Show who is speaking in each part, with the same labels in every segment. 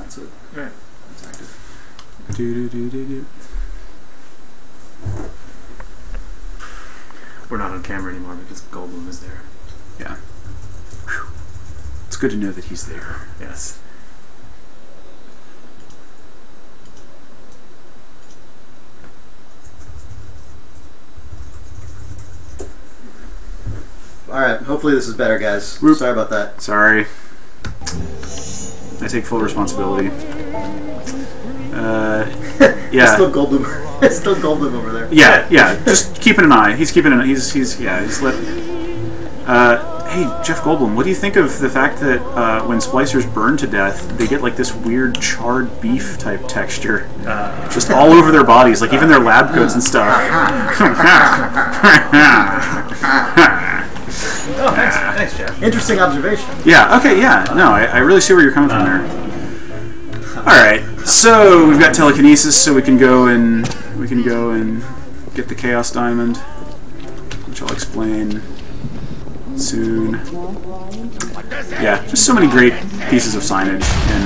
Speaker 1: so
Speaker 2: right.
Speaker 1: it's active.
Speaker 2: We're not on camera anymore because Goldblum is there.
Speaker 3: Yeah. Whew. It's good to know that he's there.
Speaker 2: Yes.
Speaker 1: Alright, hopefully this is better, guys.
Speaker 3: Whoop.
Speaker 1: Sorry about that.
Speaker 3: Sorry. I take full responsibility. Yeah.
Speaker 1: It's still Goldblum. It's still Goldblum over there.
Speaker 3: Yeah, yeah. Just keeping an eye. He's keeping an eye. He's let. Hey, Jeff Goldblum, what do you think of the fact that when splicers burn to death, they get like this weird charred beef type texture, just all over their bodies, like even their lab coats and stuff.
Speaker 2: Oh, thanks, Jeff.
Speaker 1: Interesting observation.
Speaker 3: Yeah. Okay. Yeah. No, I really see where you're coming from there. All right. So we've got telekinesis, so we can go and get the Chaos Diamond, which I'll explain soon. Yeah, just so many great pieces of signage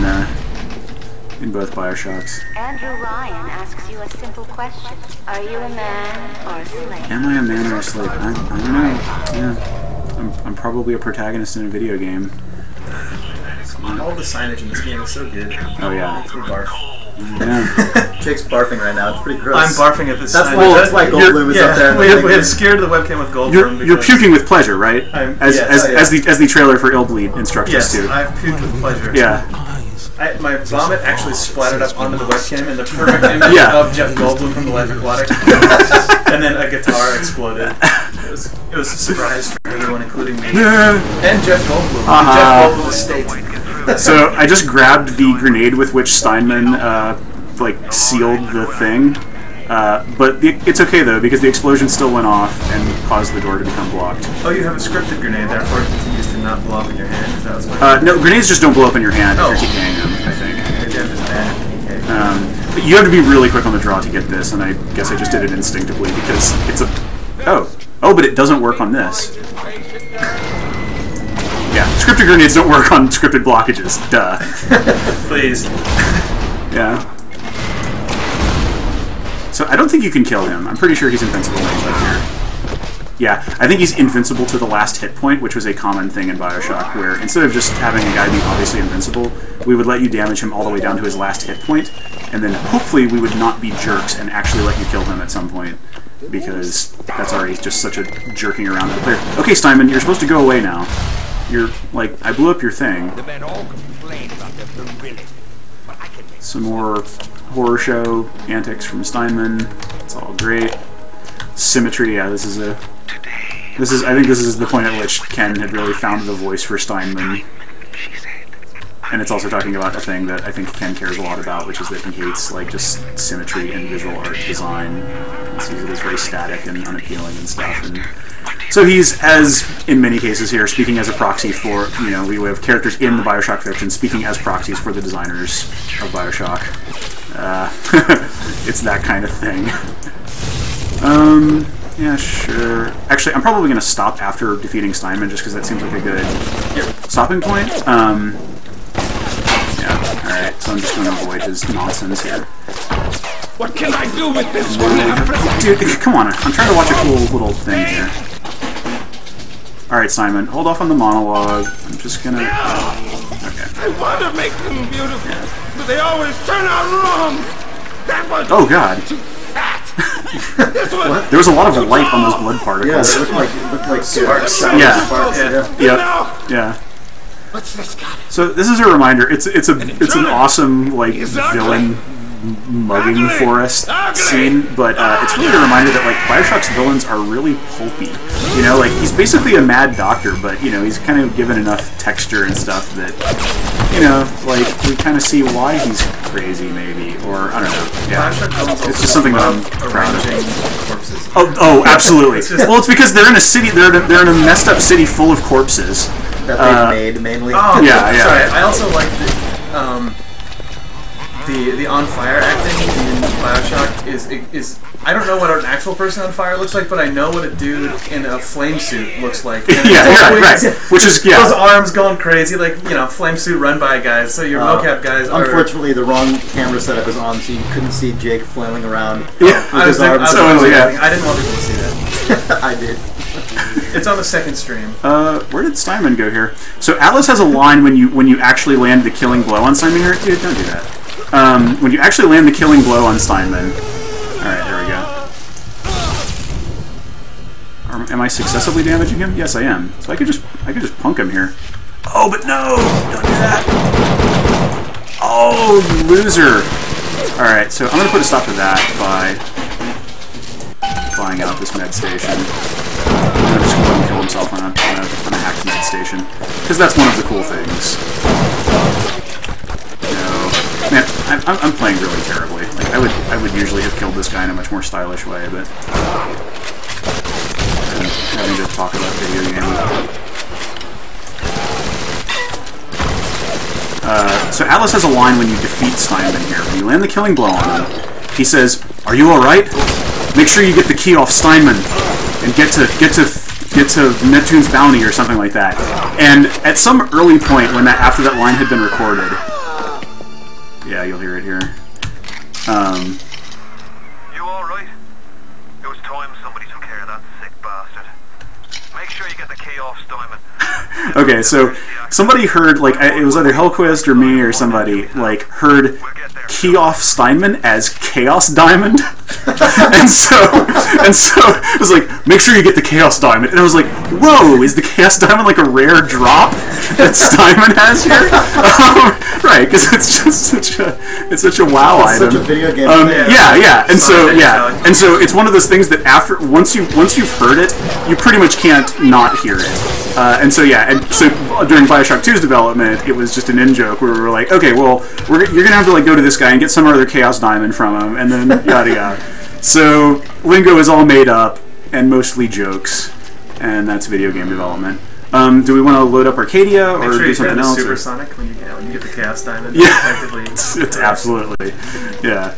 Speaker 3: in both BioShocks.
Speaker 4: Andrew Ryan asks you a simple question: are you a man or a slave?
Speaker 3: Am I a man or a slave? I don't know. Yeah, I'm probably a protagonist in a video game.
Speaker 2: All the signage in this game is so good.
Speaker 3: Oh yeah.
Speaker 2: It's barf.
Speaker 3: Yeah.
Speaker 1: Jake's barfing right now. It's pretty gross.
Speaker 2: I'm barfing at this
Speaker 1: That's
Speaker 2: signage.
Speaker 1: that's why Goldblum is up there.
Speaker 2: We had scared the webcam with Goldblum.
Speaker 3: You're puking with pleasure, right? As the trailer for Ill Bleed instructs us to.
Speaker 2: Yes, I've puked with pleasure.
Speaker 3: Yeah.
Speaker 2: My vomit actually splattered up onto the webcam in the perfect image of Jeff Goldblum from The Life Aquatic. And then a guitar exploded. It was a surprise for everyone, including me. And Jeff Goldblum. Jeff Goldblum estate.
Speaker 3: So I just grabbed the grenade with which Steinman sealed the thing. But it's okay though, because the explosion still went off and caused the door to become blocked.
Speaker 2: Oh, you have a scripted grenade, therefore it continues to not blow up in your hand. Is that what's going on?
Speaker 3: No, grenades just don't blow up in your hand if you're TKing them, I think.
Speaker 2: Maybe I'm just bad at TK.
Speaker 3: But you have to be really quick on the draw to get this, and I guess I just did it instinctively because it's a... Oh, but it doesn't work on this. Yeah, scripted grenades don't work on scripted blockages. Duh.
Speaker 2: Please.
Speaker 3: Yeah. So I don't think you can kill him. I'm pretty sure he's invincible when he's up here. Yeah, I think he's invincible to the last hit point, which was a common thing in BioShock, where instead of just having a guy be obviously invincible, we would let you damage him all the way down to his last hit point, and then hopefully we would not be jerks and actually let you kill him at some point, because that's already just such a jerking around of the player. Okay, Steinman, you're supposed to go away now. You're, like, I blew up your thing. Some more horror show antics from Steinman. It's all great. Symmetry, yeah, I think this is the point at which Ken had really found the voice for Steinman. And it's also talking about a thing that I think Ken cares a lot about, which is that he hates, like, just symmetry in visual art design. He sees it as very static and unappealing and stuff. And so he's, as in many cases here, speaking as a proxy for, you know, we have characters in the BioShock fiction speaking as proxies for the designers of BioShock. It's that kind of thing. Yeah, sure. Actually, I'm probably going to stop after defeating Steinman, just because that seems like a good stopping point. Yeah, alright, so I'm just going to avoid his nonsense here.
Speaker 5: What can I do with this one?
Speaker 3: Dude, come on, I'm trying to watch a cool little thing here. Alright, Simon, hold off on the monologue. I'm just gonna... Okay.
Speaker 5: I want to make them beautiful, but they always turn out wrong. That one.
Speaker 3: Oh God.
Speaker 5: Too fat. This one.
Speaker 3: There was a lot of light on those blood particles.
Speaker 1: Yeah, it looked like sparks.
Speaker 3: Yeah. Yeah.
Speaker 5: What's this guy?
Speaker 3: So this is a reminder. It's an awesome villain mugging forest scene, but it's really a reminder that BioShock's villains are really pulpy. You know, he's basically a mad doctor, but you know he's kind of given enough texture and stuff that you know, we kind of see why he's crazy, maybe, or I don't know. Yeah, it's just something that I'm proud of. Oh, absolutely. Well, it's because they're in a city. They're in a messed up city full of corpses
Speaker 1: that they've made mainly.
Speaker 2: Oh,
Speaker 3: yeah.
Speaker 2: Sorry, I also like the on fire acting in BioShock is I don't know what an actual person on fire looks like, but I know what a dude in a flame suit looks like. And
Speaker 3: right. Which is
Speaker 2: those arms going crazy, like flame suit run by guys. So your mocap guys.
Speaker 1: Unfortunately, the wrong camera setup was on, so you couldn't see Jake flailing around.
Speaker 3: Yeah,
Speaker 2: I didn't want people to see that.
Speaker 1: I did.
Speaker 2: It's on the second stream.
Speaker 3: Where did Steinman go here? So Atlas has a line when you actually land the killing blow on Steinman here. Dude, don't do that. When you actually land the killing blow on Steinman. All right, there we go. Am I successfully damaging him? Yes, I am. So I could just punk him here. Oh, but no! Don't do that. Oh, you loser! All right, so I'm gonna put a stop to that by flying out this med station. I'm just gonna let him kill himself on a hacked med station, because that's one of the cool things. Man, I'm playing really terribly. Like I would usually have killed this guy in a much more stylish way, but I'm having to talk about video games. So Atlas has a line when you defeat Steinman here. When you land the killing blow on him, he says, "Are you all right? Make sure you get the key off Steinman and get to Neptune's bounty," or something like that. And at some early point when after that line had been recorded. Yeah, you'll hear it here.
Speaker 6: You alright? It was time somebody took care of that sick bastard. Make sure you get the key off Steinman.
Speaker 3: Okay, so somebody heard, like, it was either Hellquist or me or somebody, like, heard key off Steinman as Chaos Diamond. and so it was like, make sure you get the Chaos Diamond. And I was like, whoa, is the Chaos Diamond like a rare drop that Steinman has here? Right, because it's just such a wow item.
Speaker 1: Such a video game.
Speaker 3: And so it's one of those things that once you've heard it, you pretty much can't not hear it. And so during BioShock 2's development, it was just an in-joke where we were like, okay, well, you're gonna have to like go to this guy and get some other Chaos Diamond from him, and then yada yada. So lingo is all made up and mostly jokes, and that's video game development. Do we want to load up Arcadia or do something else?
Speaker 2: Supersonic when you get the Chaos Diamond.
Speaker 3: Yeah, it's absolutely, yeah.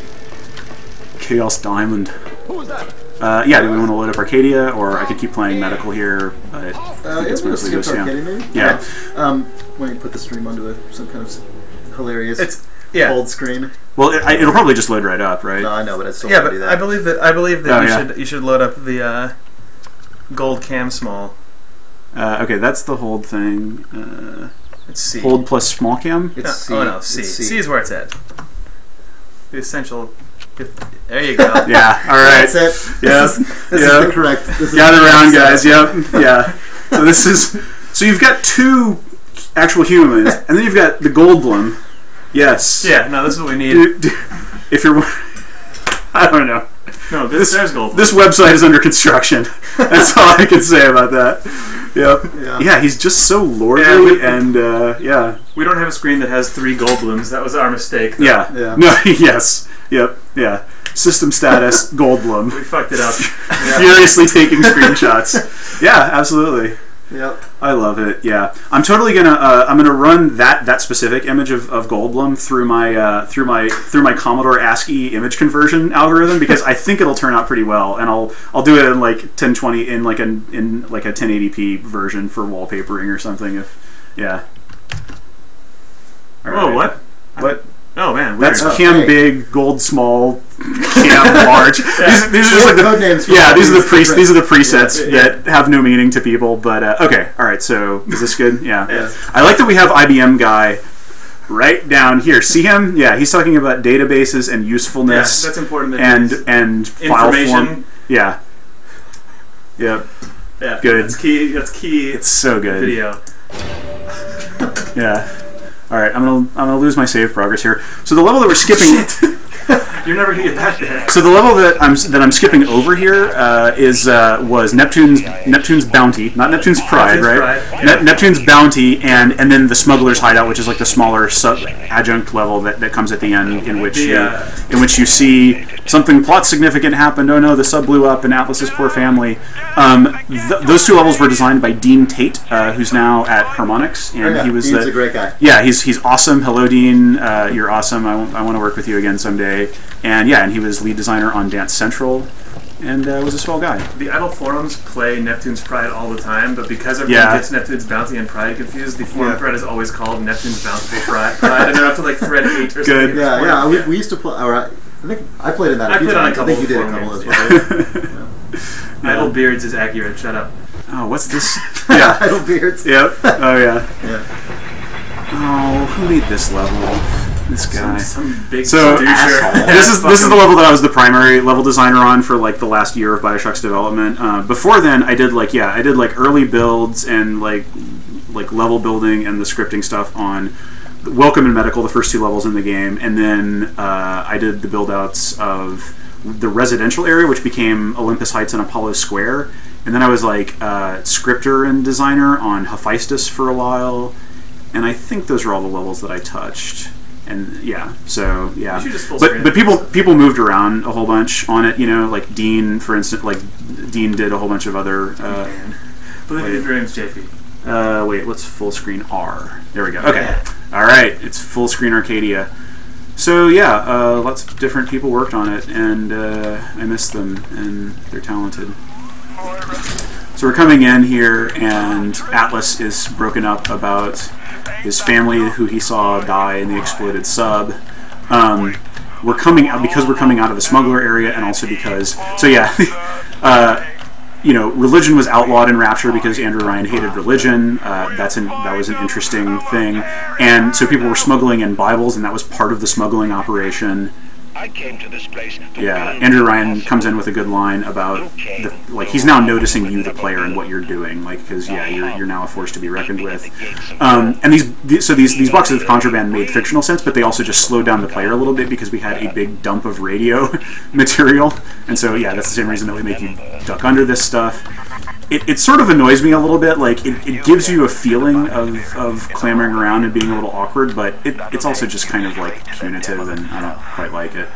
Speaker 3: Chaos Diamond.
Speaker 5: Who was that?
Speaker 3: Yeah, do we want to load up Arcadia, or I could keep playing medical here, but I think it's mostly just,
Speaker 1: yeah. When you put the stream onto some kind of hilarious old screen.
Speaker 3: Well, it'll probably just load right up, right?
Speaker 1: No, I know, but I still
Speaker 2: want
Speaker 1: to do that.
Speaker 2: I believe that you should load up the gold cam small.
Speaker 3: Okay, that's the hold thing.
Speaker 2: It's C.
Speaker 3: Hold plus small cam?
Speaker 1: It's C.
Speaker 2: Oh no, C. C is where it's at. The essential. There you go.
Speaker 3: Yeah, alright.
Speaker 1: That's it.
Speaker 3: Yeah.
Speaker 1: This is the correct.
Speaker 3: Gather around, guys. Yep. Yeah. So you've got two actual humans, and then you've got the Goldblum. Yes.
Speaker 2: Yeah, no, this is what we need.
Speaker 3: If you're... I don't know.
Speaker 2: No, there's Goldblum.
Speaker 3: This website is under construction. That's all I can say about that. Yep. Yeah, he's just so lordly and, yeah.
Speaker 2: We don't have a screen that has 3 Goldblums. That was our mistake. Though.
Speaker 3: Yeah. No, yes. Yep. Yeah. System status, Goldblum.
Speaker 2: We fucked it up.
Speaker 3: Furiously taking screenshots. Yeah, absolutely.
Speaker 1: Yep.
Speaker 3: I love it. Yeah, I'm totally gonna run that specific image of Goldblum through my Commodore ASCII image conversion algorithm, because I think it'll turn out pretty well, and I'll do it in like 1020 in like a 1080p version for wallpapering or something. All
Speaker 2: right. Whoa, what?
Speaker 3: What?
Speaker 2: Oh man,
Speaker 3: that's cam big, gold small, cam large.
Speaker 1: Yeah.
Speaker 3: These are just like
Speaker 1: code names.
Speaker 3: These are the presets that have no meaning to people. But okay, all right. So is this good? Yeah. I like that we have IBM guy right down here. See him? Yeah, he's talking about databases and usefulness.
Speaker 2: Yeah, that's important.
Speaker 3: And file form. Yeah. Yep.
Speaker 2: Yeah.
Speaker 3: Good.
Speaker 2: That's key. That's key.
Speaker 3: It's so good.
Speaker 2: Video.
Speaker 3: Yeah. All right, I'm gonna lose my save progress here. So the level that we're skipping,
Speaker 2: You're never gonna get that there.
Speaker 3: So the level that I'm skipping over here was Neptune's Bounty, not Neptune's Pride, right? Neptune's Bounty, and then the Smuggler's Hideout, which is like the smaller adjunct level that comes at the end, in which you see something plot significant happened. Oh no, the sub blew up, and Atlas's poor family. Those two levels were designed by Dean Tate, who's now at Harmonix, and he's a great guy. Yeah, he's awesome. Hello, Dean. You're awesome. I want to work with you again someday. And he was lead designer on Dance Central, and was a swell guy.
Speaker 2: The idle forums play Neptune's Pride all the time, but because everyone gets Neptune's Bounty and Pride confused, the forum thread is always called Neptune's Bountiful Pride, and they're up to like thread 8 or something.
Speaker 1: Good. We used to play. I think I played in that. I played on a couple. I think you did a couple as well.
Speaker 2: Idle Beards is accurate. Shut up.
Speaker 3: Oh, what's this? Yeah,
Speaker 1: Idle Beards.
Speaker 3: Yep. Oh yeah.
Speaker 1: Yeah.
Speaker 3: Oh, who made this level? This guy.
Speaker 2: Some big
Speaker 3: asshole. This is the level that I was the primary level designer on for like the last year of BioShock's development. Before then, I did like early builds and like level building and the scripting stuff on Welcome and Medical, the first two levels in the game, and then I did the build outs of the residential area, which became Olympus Heights and Apollo Square, and then I was like scripter and designer on Hephaestus for a while, and I think those are all the levels that I touched. And but people moved around a whole bunch on it, like Dean, for instance, Dean did a whole bunch of other
Speaker 2: Believe your dreams, JP.
Speaker 3: Wait, let's full screen R. There we go. Okay. Alright, it's full screen Arcadia. So lots of different people worked on it, and I miss them, and they're talented. So we're coming in here, and Atlas is broken up about his family, who he saw die in the exploded sub. We're coming out of the smuggler area, and also because religion was outlawed in Rapture because Andrew Ryan hated religion. That was an interesting thing, and so people were smuggling in Bibles, and that was part of the smuggling operation.
Speaker 7: I came to this place.
Speaker 3: Andrew Ryan comes in with a good line about he's now noticing you, the player, and what you're doing, because you're now a force to be reckoned with. And these boxes of contraband made fictional sense, but they also just slowed down the player a little bit because we had a big dump of radio material, and so that's the same reason that we make you duck under this stuff. It sort of annoys me a little bit. It gives you a feeling of clambering around and being a little awkward, but it's also just kind of punitive, and I don't quite like it.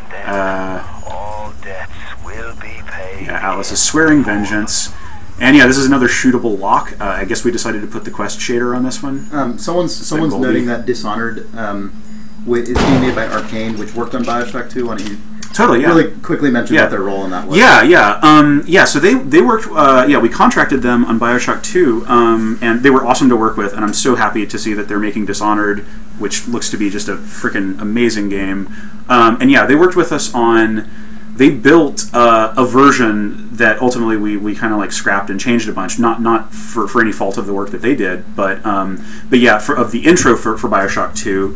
Speaker 3: Atlas is swearing vengeance, and this is another shootable lock. I guess we decided to put the quest shader on this one.
Speaker 1: Someone's noting that Dishonored is being made by Arcane, which worked on BioShock 2. Why don't you really quickly mention what their role in that was?
Speaker 3: So they worked. We contracted them on BioShock 2, and they were awesome to work with. And I'm so happy to see that they're making Dishonored, which looks to be just a freaking amazing game. They worked with us on. They built a version that ultimately we kind of scrapped and changed a bunch. Not for any fault of the work that they did, but of the intro for BioShock 2.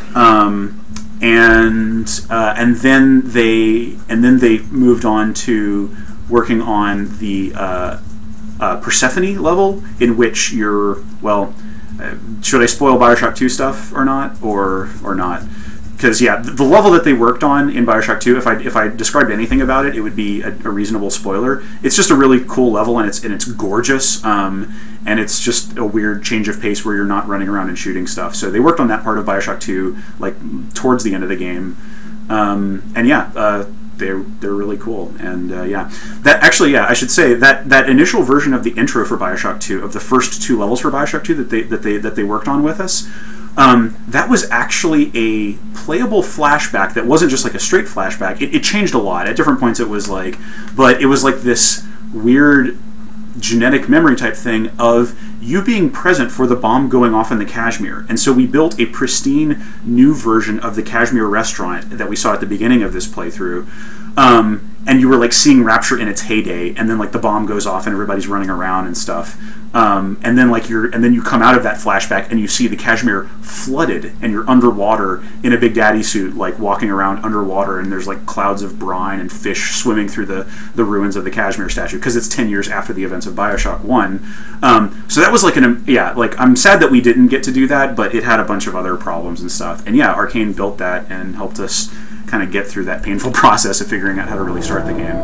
Speaker 3: And then they moved on to working on the Persephone level, in which you're should I spoil BioShock 2 stuff or not, or not? Because the level that they worked on in BioShock 2, if I described anything about it, it would be a reasonable spoiler. It's just a really cool level, and it's gorgeous, and it's just a weird change of pace where you're not running around and shooting stuff. So they worked on that part of BioShock 2 towards the end of the game, they're really cool. And I should say that initial version of the intro for BioShock 2, of the first two levels for BioShock 2 that they worked on with us. That was actually a playable flashback that wasn't just a straight flashback. It changed a lot. At different points it was but it was this weird genetic memory type thing of you being present for the bomb going off in the Kashmir. And so we built a pristine new version of the Kashmir restaurant that we saw at the beginning of this playthrough. And you were seeing Rapture in its heyday, and then the bomb goes off and everybody's running around and stuff. And then you come out of that flashback and you see the Kashmir flooded, and you're underwater in a Big Daddy suit, walking around underwater, and there's clouds of brine and fish swimming through the ruins of the Kashmir statue, because it's 10 years after the events of BioShock 1. So that was I'm sad that we didn't get to do that, but it had a bunch of other problems and stuff. And Arcane built that and helped us kind of get through that painful process of figuring out how to really start the game.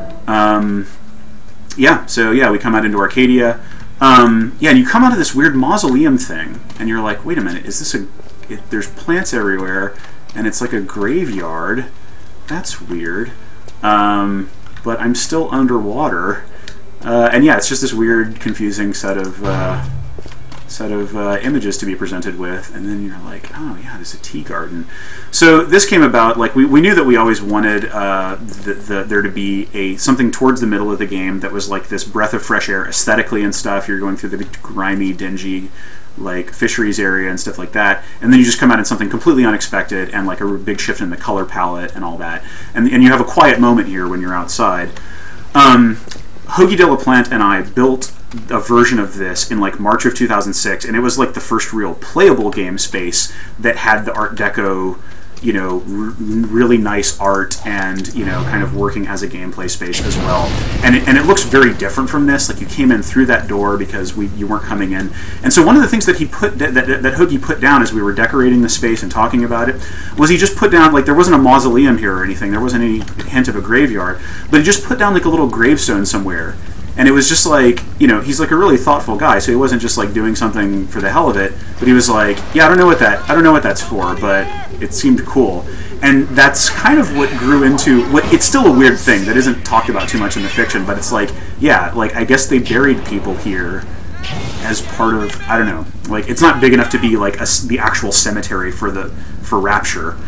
Speaker 3: So we come out into Arcadia. And you come out of this weird mausoleum thing, and you're like, wait a minute, is this there's plants everywhere, and it's like a graveyard. That's weird. But I'm still underwater. It's just this weird, confusing set of images to be presented with, and then you're like, oh yeah, there's a tea garden. So this came about, like, we knew that we always wanted there to be something towards the middle of the game that was like this breath of fresh air aesthetically and stuff. You're going through the grimy, dingy, like, fisheries area and stuff like that, and then you just come out in something completely unexpected and like a big shift in the color palette and all that, and you have a quiet moment here when you're outside. Hoagie de la Plante and I built a version of this in like March of 2006, and it was like the first real playable game space that had the Art Deco, really nice art and, kind of working as a gameplay space as well. And it looks very different from this. Like, you came in through that door because you weren't coming in. And so one of the things that that Hoagie put down as we were decorating the space and talking about it was he just put down, like, there wasn't a mausoleum here or anything. There wasn't any hint of a graveyard. But he just put down like a little gravestone somewhere. And it was just like, he's like a really thoughtful guy, so he wasn't just like doing something for the hell of it, but he was like, yeah, I don't know what that's for, but it seemed cool. And that's kind of what grew into it's still a weird thing that isn't talked about too much in the fiction, but it's like, yeah, like, I guess they buried people here as part of, I don't know, like, it's not big enough to be like the actual cemetery for Rapture.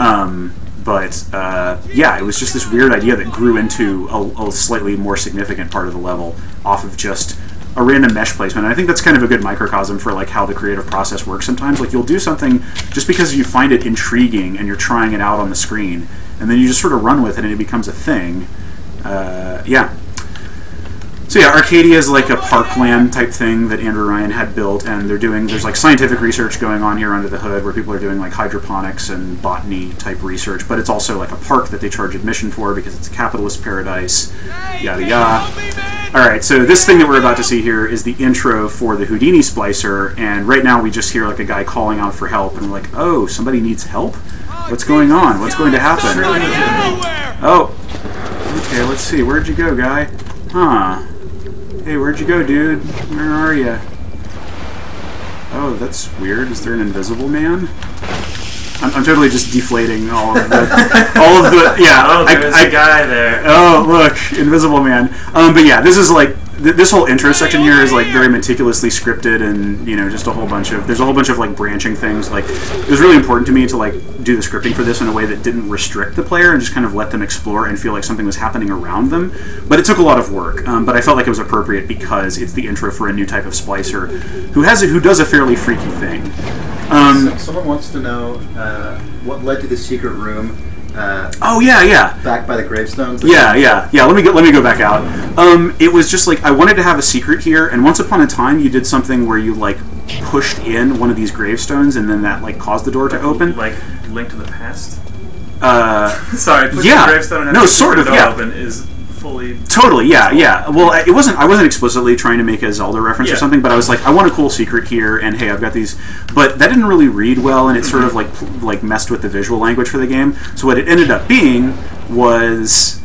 Speaker 3: It was just this weird idea that grew into a slightly more significant part of the level off of just a random mesh placement. And I think that's kind of a good microcosm for like how the creative process works sometimes. Like, you'll do something just because you find it intriguing and you're trying it out on the screen, and then you just sort of run with it and it becomes a thing. So yeah, Arcadia is like a parkland type thing that Andrew Ryan had built, and there's like scientific research going on here under the hood where people are doing like hydroponics and botany type research, but it's also like a park that they charge admission for because it's a capitalist paradise, yada yada. Alright, so this thing that we're about to see here is the intro for the Houdini splicer, and right now we just hear like a guy calling out for help, and we're like, oh, somebody needs help? What's going on? What's going to happen? Oh, okay, let's see, where'd you go, guy? Huh. Hey, where'd you go, dude? Where are you? Oh, that's weird. Is there an invisible man? I'm totally just deflating all of the yeah.
Speaker 2: Oh, there's a guy there.
Speaker 3: Oh, look, invisible man. But yeah, this is like this whole intro section here is like very meticulously scripted, and just there's a whole bunch of like branching things. Like, it was really important to me to like do the scripting for this in a way that didn't restrict the player and just kind of let them explore and feel like something was happening around them. But it took a lot of work. But I felt like it was appropriate because it's the intro for a new type of splicer who does a fairly freaky thing.
Speaker 1: Someone wants to know what led to the secret room.
Speaker 3: Back
Speaker 1: by the gravestones.
Speaker 3: Yeah. Let me go back out. It was just like I wanted to have a secret here, and once upon a time, you did something where you like pushed in one of these gravestones, and then that like caused the door to open.
Speaker 2: Like Link to the Past. Sorry, pushing the gravestone and
Speaker 3: the door
Speaker 2: open is fully.
Speaker 3: Totally, yeah. Well, I wasn't explicitly trying to make a Zelda reference or something, but I was like, I want a cool secret here, and hey, I've got these. But that didn't really read well, and it sort of like messed with the visual language for the game. So what it ended up being was.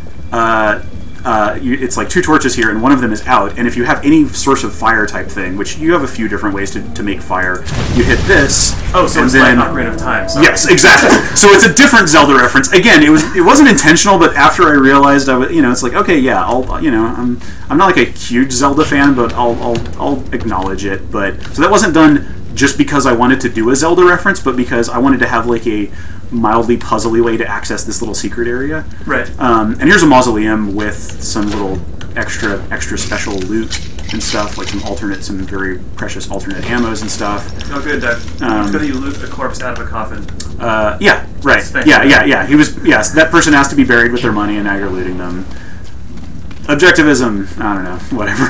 Speaker 3: It's like two torches here, and one of them is out. And if you have any source of fire type thing, which you have a few different ways to make fire, you hit this.
Speaker 2: Oh, so it's like Ocarina of Time. Sorry.
Speaker 3: Yes, exactly. So it's a different Zelda reference. Again, it wasn't intentional, but after I realized, it's like, okay, yeah, I'm not like a huge Zelda fan, but I'll acknowledge it. But so that wasn't done just because I wanted to do a Zelda reference, but because I wanted to have like a mildly puzzly way to access this little secret area.
Speaker 2: Right.
Speaker 3: And here's a mausoleum with some little extra special loot and stuff, like some very precious alternate ammos and stuff.
Speaker 2: Oh, good. It's good that you loot a corpse out of a coffin.
Speaker 3: Yeah, right. Yeah. That person has to be buried with their money, and now you're looting them. Objectivism. I don't know. Whatever.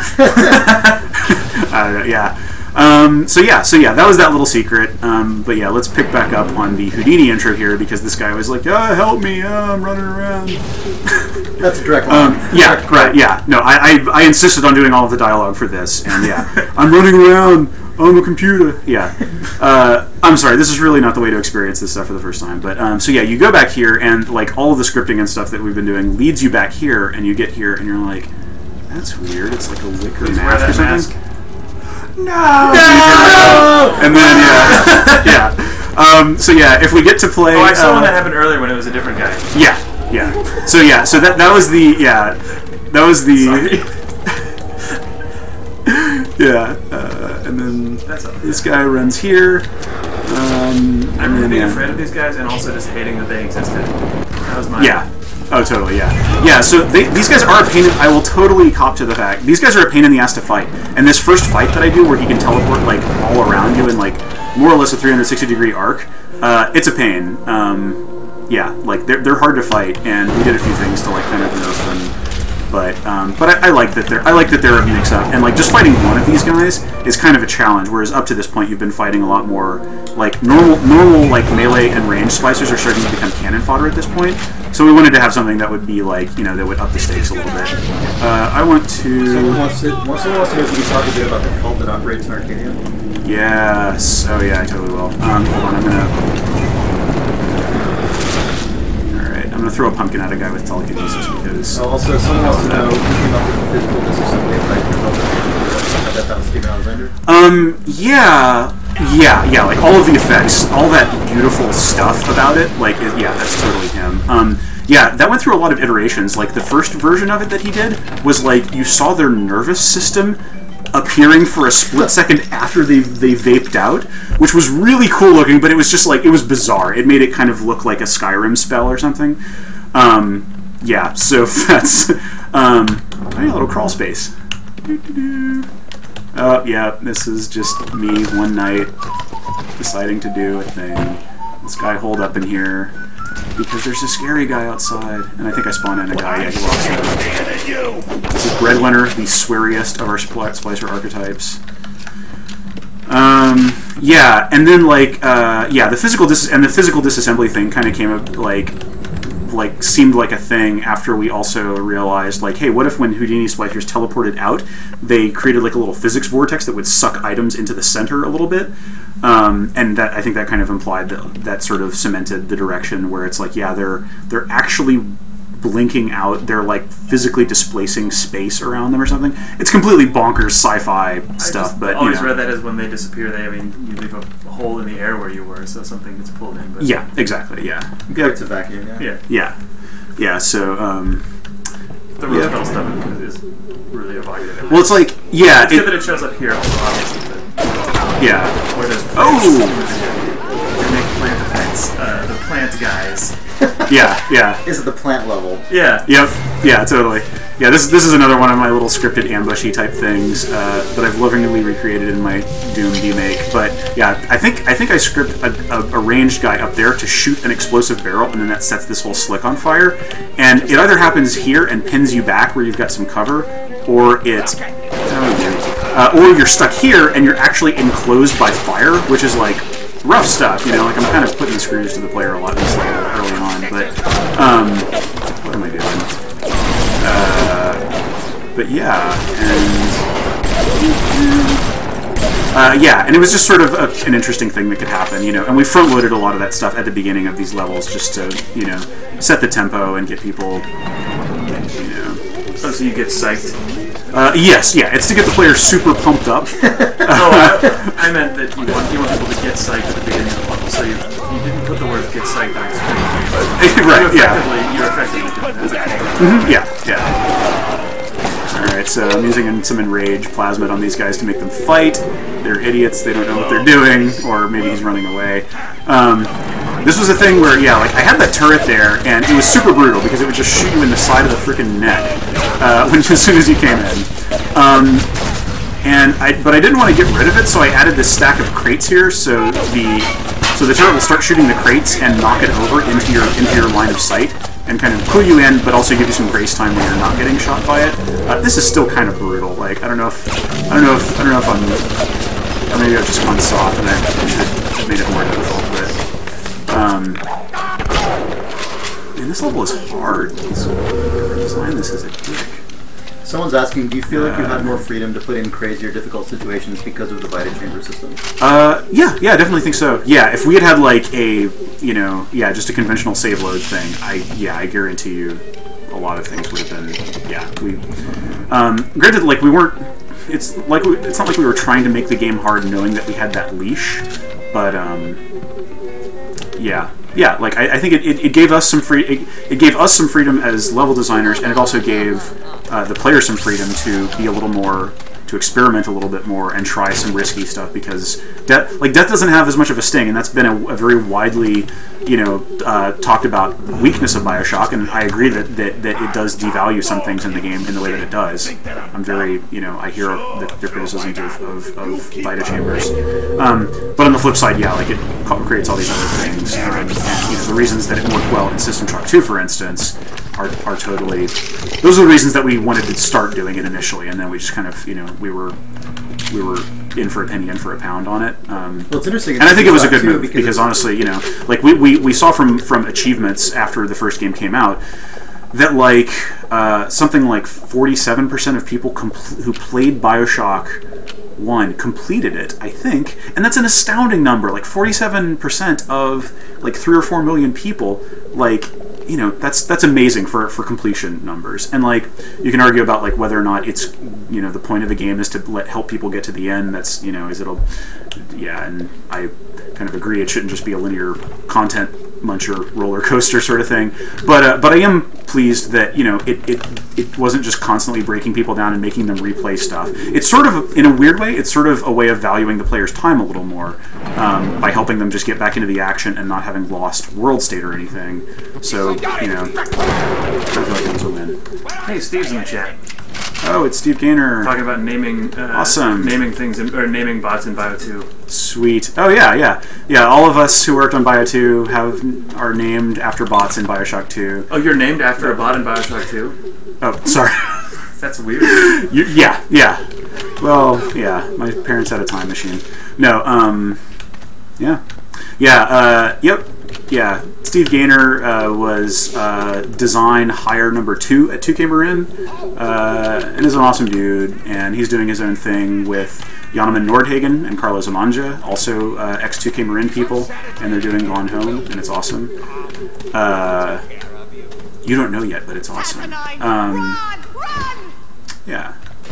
Speaker 3: I don't know. Yeah. So yeah, that was that little secret. But yeah, let's pick back up on the Houdini intro here, because this guy was like, help me, I'm running around.
Speaker 1: That's a direct line.
Speaker 3: Right, yeah. No, I insisted on doing all of the dialogue for this, and yeah, I'm running around, I'm a computer. Yeah. I'm sorry, this is really not the way to experience this stuff for the first time. But, so yeah, you go back here, and, like, all of the scripting and stuff that we've been doing leads you back here, and you get here, and you're like, that's weird. It's like a wicker mask or something. No! And then, yeah. So, yeah, if we get to play...
Speaker 2: Oh, I saw one that happened earlier when it was a different guy.
Speaker 3: Yeah. So, yeah, so that was the... Yeah. That was the...
Speaker 2: Sorry.
Speaker 3: Yeah, and then this guy runs here.
Speaker 2: I remember being afraid of these guys and also just hating that they existed. That was my...
Speaker 3: Yeah. Oh, totally, yeah. Yeah, so these guys are a pain in... I will totally cop to the fact. These guys are a pain in the ass to fight. And this first fight that I do, where he can teleport, like, all around you in, like, more or less a 360-degree arc, it's a pain. Yeah, like, they're hard to fight, and we did a few things to, like, kind of nerf them. But I like that they're a mix-up, and like just fighting one of these guys is kind of a challenge. Whereas up to this point, you've been fighting a lot more like normal like melee and range splicers are starting to become cannon fodder at this point. So we wanted to have something that would be like that would up the stakes a little bit. I want to.
Speaker 1: Someone wants to know if you can talk a bit about the cult that operates in Arcadia.
Speaker 3: Yes. Oh yeah, I totally will. Hold on, I'm gonna throw a pumpkin at a guy with telekinesis because...
Speaker 1: Also, someone wants to know who came up with the physical disassembly of that Steven Alexander? Yeah, like all of the effects, all that beautiful stuff about it, like, yeah, that's totally him. Yeah, that went through a lot of iterations. Like, the first version of it that he did was, like, you saw their nervous system appearing for a split second after they vaped out, which was really cool looking, but it was just like, it was bizarre. It made it kind of look like a Skyrim spell or something. Yeah, so that's a little crawl space. Oh, yeah, this is just me one night deciding to do a thing. This guy holed up in here because there's a scary guy outside, and I think I spawned in a guy. Yeah, he walks in. This is Breadwinner, the sweariest of our splicer archetypes. Yeah, and then like yeah, the physical disassembly thing kind of came up like seemed like a thing after we also realized like, hey, what if when Houdini splicers teleported out, they created like a little physics vortex that would suck items into the center a little bit. And that, I think that kind of implied that sort of cemented the direction where it's like, yeah, they're actually blinking out, they're like physically displacing space around them or something. It's completely bonkers sci-fi stuff, but
Speaker 2: I always read that as when they disappear, you leave a hole in the air where you were, so something gets pulled in. But
Speaker 3: yeah, exactly. Yeah,
Speaker 1: it's a vacuum.
Speaker 3: Yeah. So
Speaker 2: the rose petal stuff is really evocative.
Speaker 3: Well, it's like
Speaker 2: it's good that it shows up here, also, obviously. But where there's plants, they make plant effects. The plant guys.
Speaker 3: Yeah.
Speaker 1: Is it the plant level?
Speaker 3: Yeah. Yep. Yeah, totally. Yeah, this is another one of my little scripted ambushy type things that I've lovingly recreated in my Doom remake. But yeah, I think I script a ranged guy up there to shoot an explosive barrel, and then that sets this whole slick on fire. And it either happens here and pins you back where you've got some cover, or or you're stuck here and you're actually enclosed by fire, which is like rough stuff, like I'm kind of putting the screws to the player a lot this early on, but what am I doing? But yeah, and it was just sort of an interesting thing that could happen, and we front-loaded a lot of that stuff at the beginning of these levels just to, set the tempo and get people,
Speaker 2: Oh, so you get psyched?
Speaker 3: Yes, yeah, it's to get the player super pumped up.
Speaker 2: I meant that you want people to get psyched at the beginning of the level, so you didn't put the word get psyched on screen, but you're effectively doing that.
Speaker 3: Yeah. Alright, so I'm using some Enrage Plasmid on these guys to make them fight. They're idiots, they don't know what they're doing, or maybe he's running away. This was a thing where, like, I had that turret there, and it was super brutal, because it would just shoot you in the side of the freaking neck as soon as you came in. But I didn't want to get rid of it, so I added this stack of crates here, so the turret will start shooting the crates and knock it over into your line of sight, and kind of clue you in, but also give you some grace time when you're not getting shot by it. This is still kind of brutal. Like, I don't know if I'm, or maybe I've just gone soft and I should have made it more difficult. But man, this level is hard. Whoever designed this is a dick.
Speaker 8: Someone's asking, do you feel like you had more freedom to put in crazier, difficult situations because of the Vita Chamber system?
Speaker 1: Yeah, I definitely think so. Yeah, if we had had like a, just a conventional save load thing, I guarantee you a lot of things would have been, granted, like we weren't, it's not like we were trying to make the game hard knowing that we had that leash, but, like I think it gave us some it gave us some freedom as level designers, and it also gave the player some freedom to be a little more, to experiment a little bit more and try some risky stuff, because death doesn't have as much of a sting, and that's been a very widely talked about weakness of BioShock, and I agree that it does devalue some things in the game in the way that it does. I'm very, I hear the criticisms of Vita Chambers, but on the flip side, like it creates all these other things, and the reasons that it worked well in System Shock 2, for instance, are totally, those are the reasons that we wanted to start doing it initially, and then we just kind of, we were in for a penny, in for a pound on it.
Speaker 8: Well, it's interesting,
Speaker 1: and I think it was a good move, because honestly, like we saw from achievements after the first game came out that like something like 47% of people who played BioShock 1 completed it, I think, and that's an astounding number. Like 47% of like 3 or 4 million people, like, that's amazing for completion numbers. And like you can argue about like whether or not it's the point of the game is to help people get to the end. That's and I kind of agree it shouldn't just be a linear content muncher roller coaster sort of thing. But I am pleased that it wasn't just constantly breaking people down and making them replay stuff. It's sort of, in a weird way, it's sort of a way of valuing the player's time a little more, by helping them just get back into the action and not having lost world state or anything. So I feel like it was a win.
Speaker 2: Hey, Steve's in the chat.
Speaker 1: Oh, it's Steve Gaynor.
Speaker 2: Talking about naming,
Speaker 1: awesome.
Speaker 2: Naming things, or naming bots in Bio 2.
Speaker 1: Sweet. Oh yeah. All of us who worked on Bio 2 are named after bots in BioShock 2.
Speaker 2: Oh, you're named after a bot in BioShock 2?
Speaker 1: Oh, sorry.
Speaker 2: That's weird.
Speaker 1: Yeah. Well, yeah. My parents had a time machine. No. Yep. Yeah, Steve Gaynor was design hire number 2 at 2K Marin, and is an awesome dude, and he's doing his own thing with Jonathan Nordhagen and Carlos Amanja, also ex-2K Marin people, and they're doing Gone Home, and it's awesome. You don't know yet, but it's awesome. Yeah.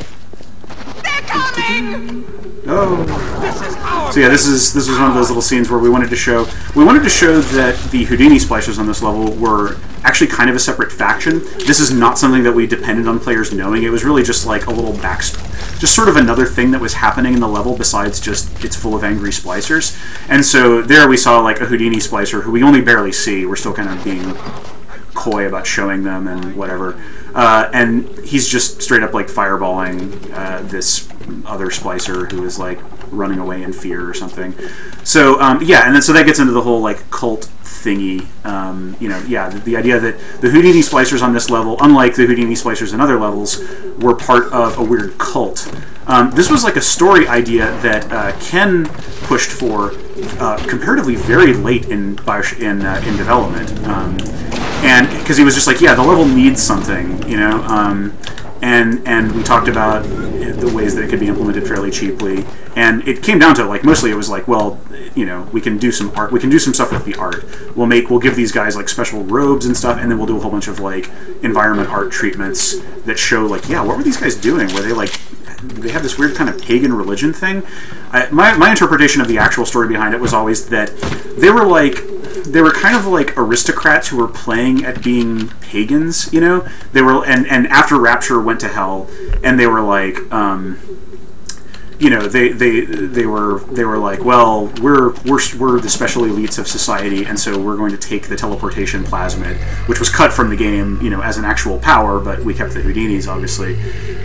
Speaker 1: Oh. So yeah, this was one of those little scenes where we wanted to show that the Houdini splicers on this level were actually kind of a separate faction. This is not something that we depended on players knowing. It was really just like a little just sort of another thing that was happening in the level besides just it's full of angry splicers. And so there we saw like a Houdini splicer who we only barely see. We're still kind of being coy about showing them and whatever. And he's just straight up like fireballing this other splicer who is like running away in fear or something. So yeah, and then so that gets into the whole like cult thingy. The idea that the Houdini splicers on this level, unlike the Houdini splicers in other levels, were part of a weird cult. This was like a story idea that Ken pushed for comparatively very late in development. And because he was just like, yeah, the level needs something, and we talked about the ways that it could be implemented fairly cheaply, and it came down to like mostly it was like, well, we can do some art, we can do some stuff with the art. We'll give these guys like special robes and stuff, and then we'll do a whole bunch of like environment art treatments that show like, yeah, what were these guys doing? Were they like, they have this weird kind of pagan religion thing? My interpretation of the actual story behind it was always that they were kind of like aristocrats who were playing at being pagans, They were, and after Rapture went to hell, and they were like, they were like, well, we're the special elites of society, and so we're going to take the teleportation plasmid, which was cut from the game, as an actual power, but we kept the Houdinis, obviously.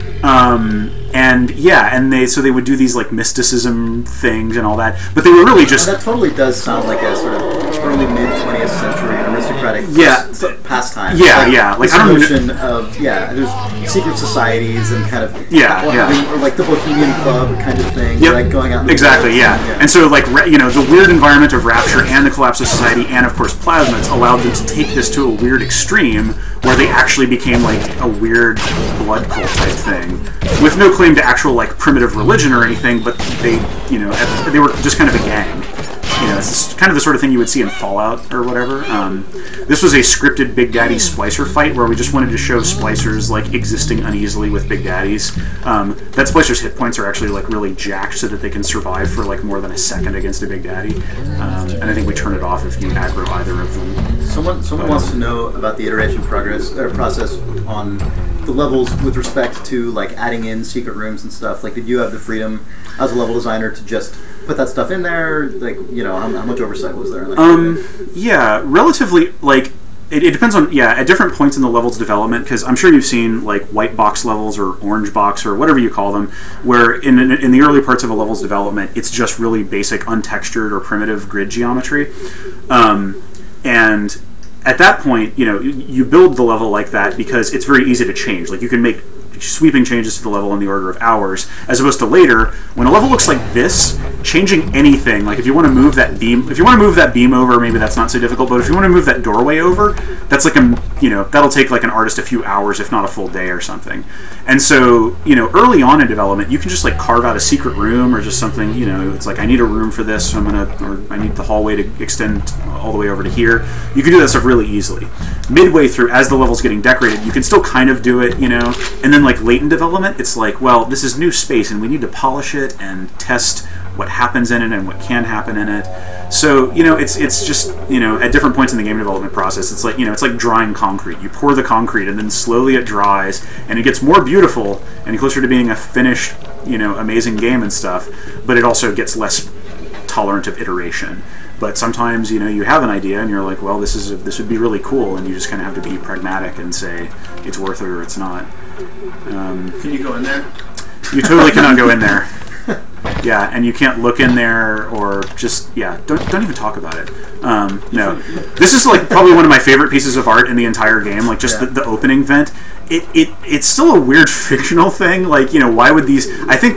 Speaker 1: So they would do these like mysticism things and all that, but they were really just.
Speaker 8: That totally does sound like a sort of early mid 20th century aristocrat democratic pastime.
Speaker 1: Yeah, yeah. Like
Speaker 8: this
Speaker 1: I don't
Speaker 8: notion of there's secret societies and kind of
Speaker 1: having,
Speaker 8: or like the Bohemian Club kind of thing.
Speaker 1: Yep.
Speaker 8: Like going out. In
Speaker 1: exactly. Yeah. And so like the weird environment of Rapture and the collapse of society and of course plasmids allowed them to take this to a weird extreme where they actually became like a weird blood cult type thing with no claim to actual like primitive religion or anything, but they they were just kind of a gang. It's kind of the sort of thing you would see in Fallout or whatever. This was a scripted Big Daddy Splicer fight where we just wanted to show Splicers like existing uneasily with Big Daddies. That Splicer's hit points are actually like really jacked so that they can survive for like more than a second against a Big Daddy. And I think we turn it off if you aggro either of them.
Speaker 8: Someone wants to know about the iteration process on the levels with respect to like adding in secret rooms and stuff. Like, did you have the freedom as a level designer to just put that stuff in there? Like, how much oversight was there?
Speaker 1: Yeah, relatively. Like, it depends on at different points in the level's development, because I'm sure you've seen like white box levels or orange box or whatever you call them, where in the early parts of a level's development, it's just really basic untextured or primitive grid geometry, and at that point, you build the level like that because it's very easy to change. Like, you can make sweeping changes to the level in the order of hours, as opposed to later, when a level looks like this, changing anything, like if you want to move that beam over, maybe that's not so difficult, but if you want to move that doorway over, that's like that'll take like an artist a few hours, if not a full day or something. And so, early on in development, you can just like carve out a secret room or just something, it's like, I need a room for this, so I need the hallway to extend all the way over to here. You can do that stuff really easily. Midway through, as the level's getting decorated, you can still kind of do it, and then like late in development, it's like, well, this is new space and we need to polish it and test what happens in it and what can happen in it. So, it's just, at different points in the game development process, it's like, it's like drying concrete. You pour the concrete and then slowly it dries and it gets more beautiful and closer to being a finished, amazing game and stuff, but it also gets less tolerant of iteration. But sometimes, you have an idea and you're like, well, this would be really cool, and you just kind of have to be pragmatic and say it's worth it or it's not.
Speaker 2: Can you go in there?
Speaker 1: You totally cannot go in there. Yeah, and you can't look in there or just don't even talk about it. No, this is like probably one of my favorite pieces of art in the entire game. Like just the opening vent. It's still a weird fictional thing. Like, why would these? I think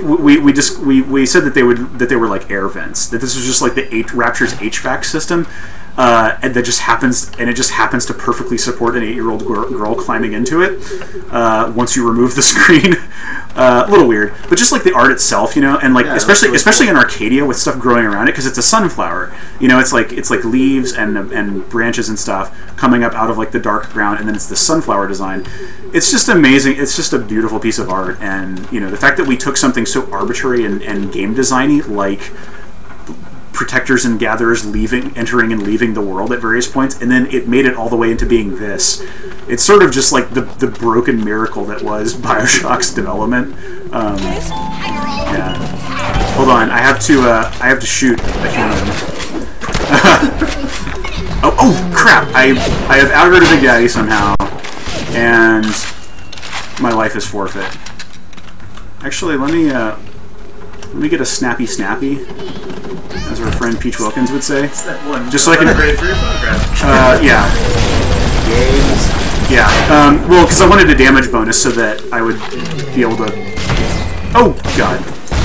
Speaker 1: we said that they were like air vents. That this was just like the Rapture's HVAC system. And it just happens to perfectly support an 8-year-old girl climbing into it. Once you remove the screen, a little weird, but just like the art itself, and like especially in Arcadia with stuff growing around it, because it's a sunflower. It's like leaves and branches and stuff coming up out of like the dark ground, and then it's the sunflower design. It's just amazing. It's just a beautiful piece of art, and the fact that we took something so arbitrary and game designy like protectors and gatherers entering and leaving the world at various points, and then it made it all the way into being this. It's sort of just like the broken miracle that was BioShock's development. Yeah. Hold on, I have to shoot a human. oh crap! I have aggroed a Big Daddy somehow, and my life is forfeit. Actually, let me get a snappy, as our friend Peach Wilkins would say.
Speaker 2: It's that one.
Speaker 1: Just so I can
Speaker 2: grade for your photograph.
Speaker 1: Yeah. Yeah. Well, because I wanted a damage bonus so that I would be able to. Oh God.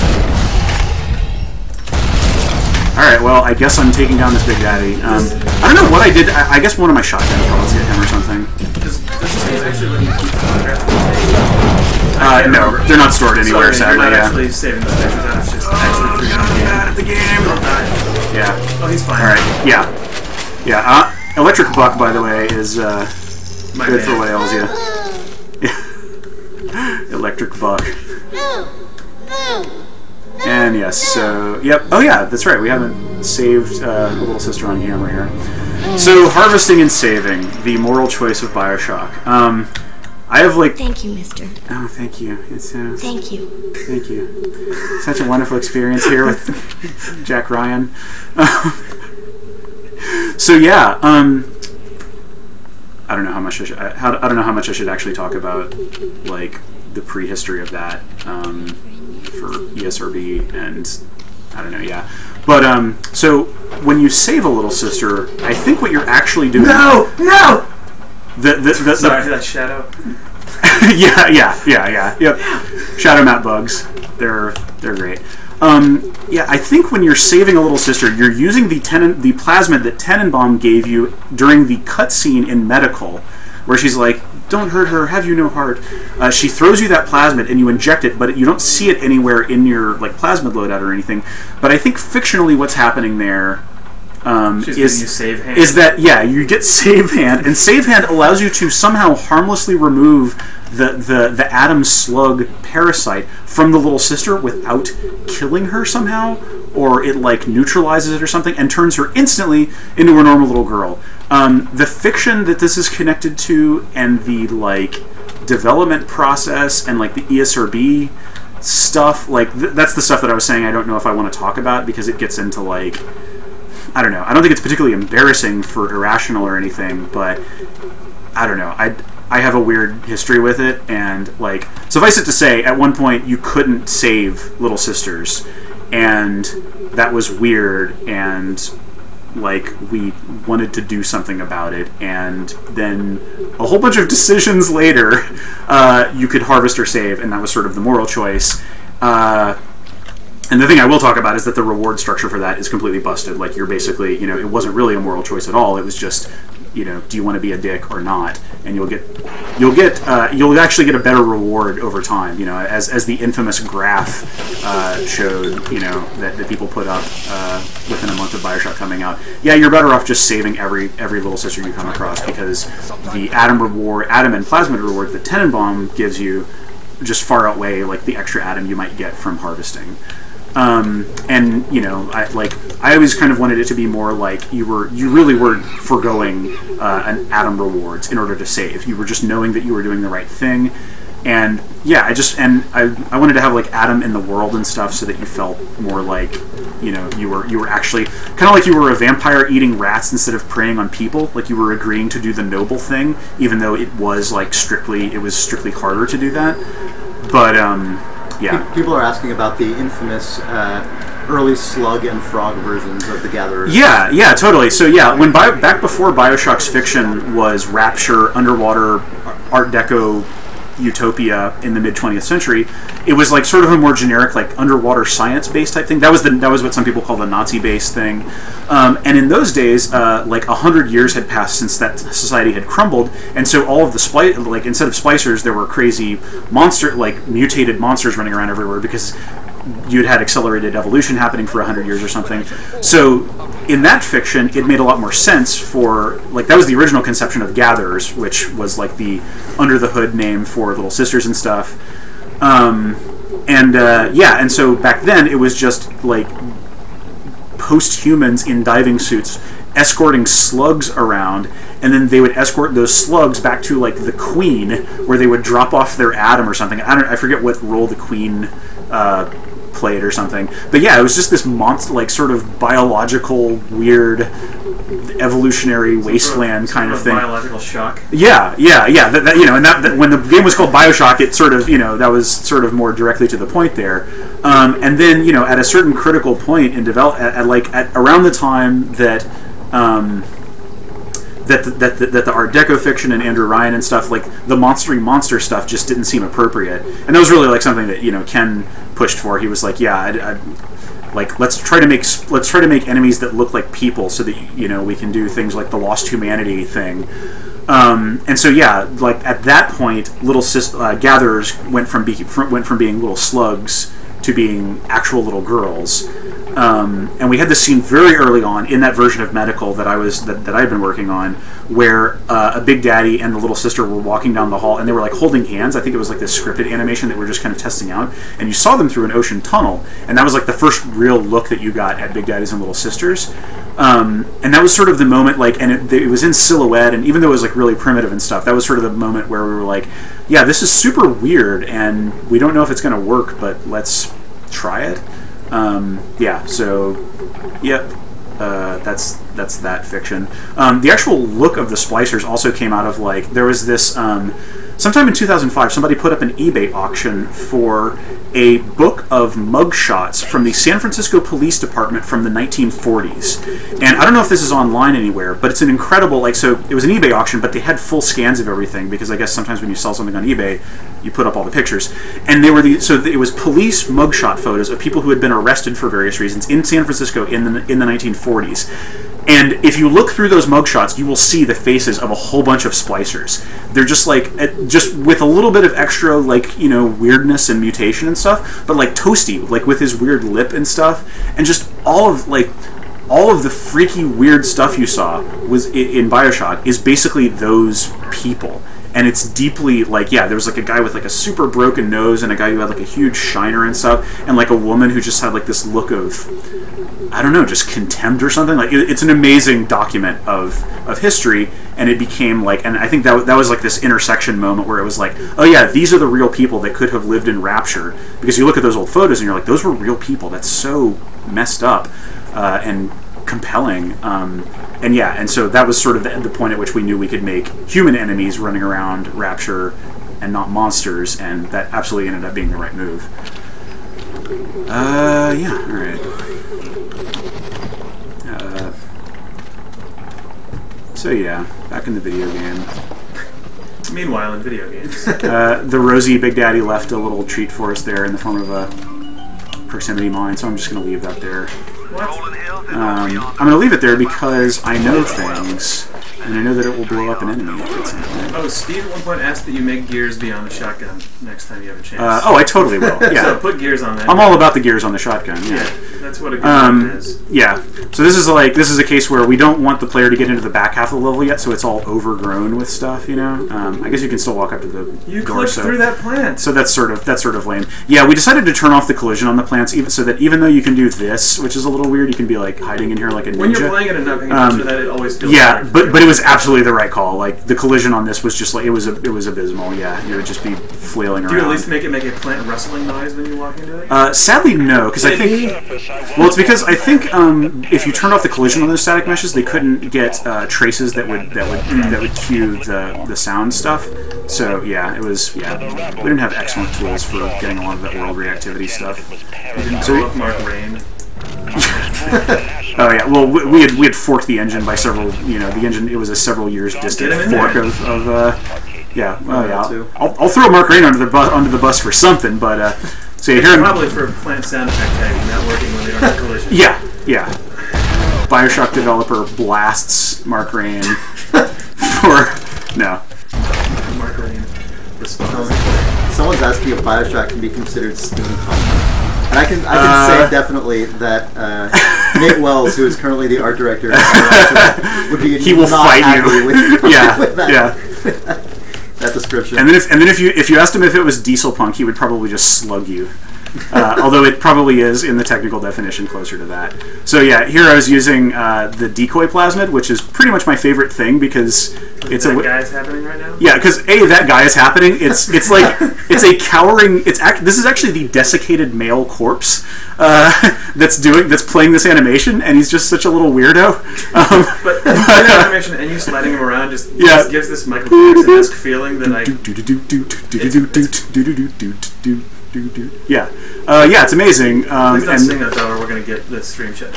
Speaker 1: All right. Well, I guess I'm taking down this Big Daddy. I don't know what I did. I guess one of my shotgun bullets hit him or something.
Speaker 2: Does this game actually let you keep photographs?
Speaker 1: No, they're not stored anywhere,
Speaker 2: so
Speaker 1: sadly.
Speaker 2: You're not actually saving those pictures out. It's just actually
Speaker 1: out of the game.
Speaker 2: Don't die.
Speaker 1: Yeah.
Speaker 2: Oh, he's fine.
Speaker 1: All right. Yeah. Yeah. Electric Buck, by the way, is good for whales. Yeah. Electric Buck. And yes. So yep. Oh yeah, that's right. We haven't saved a little sister on camera here. So harvesting and saving, the moral choice of BioShock. I have like.
Speaker 9: Thank you, mister.
Speaker 1: Oh, thank you. It's
Speaker 9: thank you.
Speaker 1: Thank you. Such a wonderful experience here with Jack Ryan. So yeah, I don't know how much I don't know how much I should actually talk about like the prehistory of that for ESRB, and I don't know. Yeah, But so when you save a little sister, I think what you're actually doing.
Speaker 2: No.
Speaker 1: Sorry,
Speaker 2: that shadow.
Speaker 1: Yep. Shadow map bugs. They're great. Yeah, I think when you're saving a little sister, you're using the plasmid that Tenenbaum gave you during the cutscene in Medical, where she's like, "Don't hurt her. Have you no heart?" She throws you that plasmid and you inject it, but you don't see it anywhere in your plasmid loadout or anything. But I think fictionally, what's happening there is that you get save hand, and save hand allows you to somehow harmlessly remove the Adam slug parasite from the little sister without killing her somehow, or it neutralizes it or something and turns her instantly into a normal little girl. The fiction that this is connected to and the development process and the ESRB stuff, that's the stuff that I was saying I don't know if I want to talk about, because it gets into I don't know. I don't think it's particularly embarrassing for Irrational or anything, but I don't know. I have a weird history with it, and suffice it to say, at one point you couldn't save little sisters, and that was weird, and we wanted to do something about it, and then a whole bunch of decisions later, you could harvest or save, and that was sort of the moral choice. And the thing I will talk about is that the reward structure for that is completely busted. You're basically, it wasn't really a moral choice at all. It was just, do you want to be a dick or not? And you'll actually get a better reward over time. As the infamous graph showed, that people put up within a month of BioShock coming out. Yeah, you're better off just saving every little sister you come across, because the Adam and Plasmid reward that Tenenbaum gives you just far outweigh the extra Adam you might get from harvesting. And I always kind of wanted it to be more you really were foregoing an Adam rewards in order to save. You were just knowing that you were doing the right thing, and yeah, I wanted to have Adam in the world and stuff, so that you felt more you were actually kind of you were a vampire eating rats instead of preying on people. You were agreeing to do the noble thing, even though it was strictly harder to do that. But yeah.
Speaker 8: People are asking about the infamous early slug and frog versions of the Gatherers.
Speaker 1: Yeah, totally. So yeah, back before BioShock's fiction was Rapture, underwater Art Deco utopia in the mid 20th century, it was sort of a more generic underwater science-based type thing. That was what some people call the Nazi-based thing. And in those days, 100 years had passed since that society had crumbled, and so all of the instead of splicers, there were crazy mutated monsters running around everywhere, because you'd had accelerated evolution happening for 100 years or something. So in that fiction, it made a lot more sense for that was the original conception of Gatherers, which was the under the hood name for little sisters and stuff. And so back then it was just post-humans in diving suits escorting slugs around, and then they would escort those slugs back to the Queen, where they would drop off their Adam or something. I forget what role the Queen played or something, but yeah, it was just this monster, sort of biological, weird, evolutionary wasteland kind of thing.
Speaker 2: Biological shock.
Speaker 1: Yeah. That when the game was called BioShock, it sort of that was sort of more directly to the point there. And then at a certain critical point in at around the time that the Art Deco fiction and Andrew Ryan and stuff, the monster stuff just didn't seem appropriate, and that was really something that Ken pushed for. He was let's try to make enemies that look like people, so that we can do things like the Lost Humanity thing. And so yeah, at that point, Gatherers went from being little slugs to being actual little girls. And we had this scene very early on in that version of Medical that I've been working on, where a Big Daddy and the little sister were walking down the hall, and they were holding hands. I think it was this scripted animation that we're just kind of testing out, and you saw them through an ocean tunnel, and that was the first real look that you got at Big Daddies and Little Sisters. And that was sort of the moment, and it was in silhouette, and even though it was really primitive and stuff, that was sort of the moment where we were yeah, this is super weird, and we don't know if it's going to work, but let's try it. Yeah, so yep, that's that fiction. The actual look of the splicers also came out of there was this sometime in 2005, somebody put up an eBay auction for a book of mugshots from the San Francisco Police Department from the 1940s. And I don't know if this is online anywhere, but it's an incredible, like, so it was an eBay auction, but they had full scans of everything, because I guess sometimes when you sell something on eBay, you put up all the pictures. And they were it was police mugshot photos of people who had been arrested for various reasons in San Francisco in the 1940s. And if you look through those mugshots, you will see the faces of a whole bunch of splicers. They're just like, just with a little bit of extra, like, you know, weirdness and mutation and stuff, but like Toasty, like with his weird lip and stuff, and just all of the freaky weird stuff you saw was in BioShock is basically those people. And it's deeply, like, yeah, there was like a guy with like a super broken nose and a guy who had like a huge shiner and stuff, and like a woman who just had like this look of, I don't know, just contempt or something. Like, it's an amazing document of history, and it became like, and I think that was like this intersection moment where it was like, oh yeah, these are the real people that could have lived in Rapture, because you look at those old photos and you're like, those were real people. That's so messed up and compelling. And yeah, and so that was sort of the point at which we knew we could make human enemies running around Rapture and not monsters, and that absolutely ended up being the right move. Yeah, alright. So yeah, back in the video game.
Speaker 2: Meanwhile, in video games.
Speaker 1: The Rosie Big Daddy left a little treat for us there in the form of a proximity mine, so I'm just going to leave that there. I'm going to leave it there because I know things, and I know that it will blow up an enemy at some point.
Speaker 2: Oh, Steve at one point asked that you make gears beyond the shotgun next time you have a chance.
Speaker 1: Oh, I totally will. Yeah.
Speaker 2: So put gears on that.
Speaker 1: I'm all about the gears on the shotgun. Yeah,
Speaker 2: that's what a good weapon is.
Speaker 1: Yeah. So this is a case where we don't want the player to get into the back half of the level yet, so it's all overgrown with stuff. You know. I guess you can still walk up to the door.
Speaker 2: Clipped through that plant.
Speaker 1: So that's sort of lame. Yeah, we decided to turn off the collision on the plants, so that even though you can do this, which is a little weird, you can be like hiding in here like a ninja.
Speaker 2: When you're playing it and not paying attention to that, it always feels
Speaker 1: hard. but it was absolutely the right call. Like, the collision on this was just like, it was abysmal. Yeah, you would just be flailing around.
Speaker 2: Do you at least make a plant rustling noise when you walk into it?
Speaker 1: Sadly, no, because I think, well, it's because I think if you turned off the collision on those static meshes, they couldn't get traces that would cue the sound stuff. So yeah, we didn't have excellent tools for getting a lot of that world reactivity stuff.
Speaker 2: So Mark Rain.
Speaker 1: Oh yeah, well we had forked the engine by several, the engine, it was a several years distant fork of yeah. Oh yeah, I'll throw Mark Rain under the bus for something, but so yeah, here
Speaker 2: probably for plant sound effect tagging, not working when they don't have collision.
Speaker 1: Yeah. BioShock developer blasts Mark Rain for no.
Speaker 2: Mark Rain response.
Speaker 8: Someone's asking if BioShock can be considered steampunk. And I can say definitely that Nate Wells, who is currently the art director, would be
Speaker 1: he will fight you
Speaker 8: with
Speaker 1: that,
Speaker 8: that description.
Speaker 1: And then if you asked him if it was diesel punk, he would probably just slug you. Although it probably is, in the technical definition, closer to that. So yeah, here I was using the decoy plasmid, which is pretty much my favorite thing because it's
Speaker 2: that guy is happening right now.
Speaker 1: Yeah, because that guy is happening. It's like it's a cowering. This is actually the desiccated male corpse that's playing this animation, and he's just such a little weirdo.
Speaker 2: But that animation and you sliding him around just gives this Michael Jackson-esque feeling that
Speaker 1: yeah, it's amazing.
Speaker 2: Please don't sing that though, or we're gonna get the stream shut.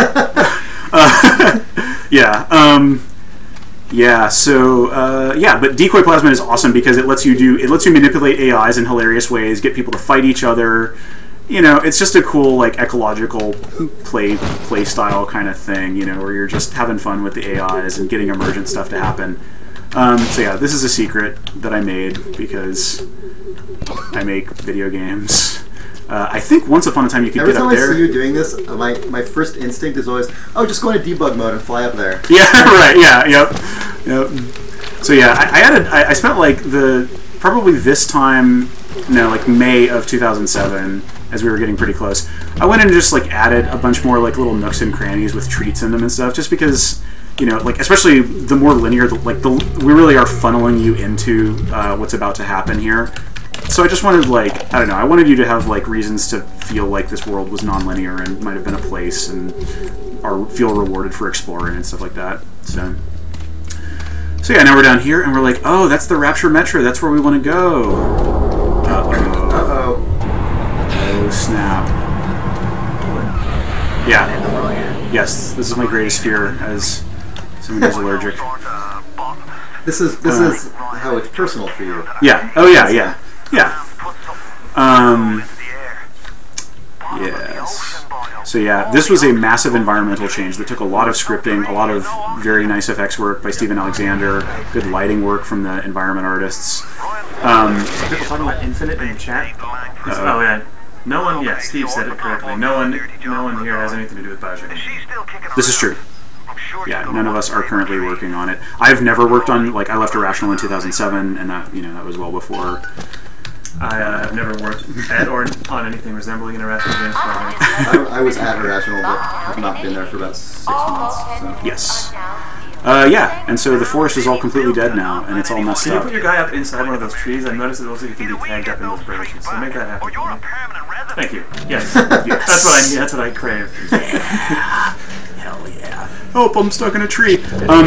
Speaker 1: But decoy plasmid is awesome because it lets you manipulate AIs in hilarious ways, get people to fight each other. It's just a cool, like, ecological play style kind of thing. Where you're just having fun with the AIs and getting emergent stuff to happen. So yeah, this is a secret that I made because I make video games. I think once upon a time you could get up there.
Speaker 8: Every time I see you doing this, my first instinct is always, just go into debug mode and fly up there.
Speaker 1: Yeah, right. Yeah, yep. So yeah, I spent like probably this time, like May of 2007, as we were getting pretty close. I went and just like added a bunch more like little nooks and crannies with treats in them and stuff, just because. Like, especially the more linear, we really are funneling you into what's about to happen here. So I just wanted, like, I don't know, I wanted you to have, like, reasons to feel like this world was non-linear and might have been a place and feel rewarded for exploring and stuff like that. So yeah, now we're down here, and we're like, oh, that's the Rapture Metro. That's where we want to go.
Speaker 8: Uh-oh.
Speaker 1: Oh, snap. Yeah. Yes, this is my greatest fear as someone who's allergic.
Speaker 8: This is how it's personal for you.
Speaker 1: Yeah. Oh, yeah, yeah. Yeah. Yes. So yeah, this was a massive environmental change that took a lot of scripting, a lot of very nice effects work by Stephen Alexander, good lighting work from the environment artists.
Speaker 2: People talking about Infinite in the chat? Oh yeah. No one, yeah, Steve said it correctly. No one here has anything to do with BioShock.
Speaker 1: This is true. Yeah, none of us are currently working on it. I've never worked on, like, I left Irrational in 2007, and that, that was well before.
Speaker 2: I've never worked at or on anything resembling an Irrational game.
Speaker 8: I was at Irrational, but have not been there for about 6 months. So.
Speaker 1: Yes. Yeah, and so the forest is all completely dead now, and it's all messed
Speaker 2: Can you
Speaker 1: up.
Speaker 2: put your guy up inside one of those trees? I noticed it looks like you can be tagged up in those branches, so make that happen. Thank you. Yes. Yes. That's what I crave.
Speaker 1: Hell yeah. Oh, I'm stuck in a tree.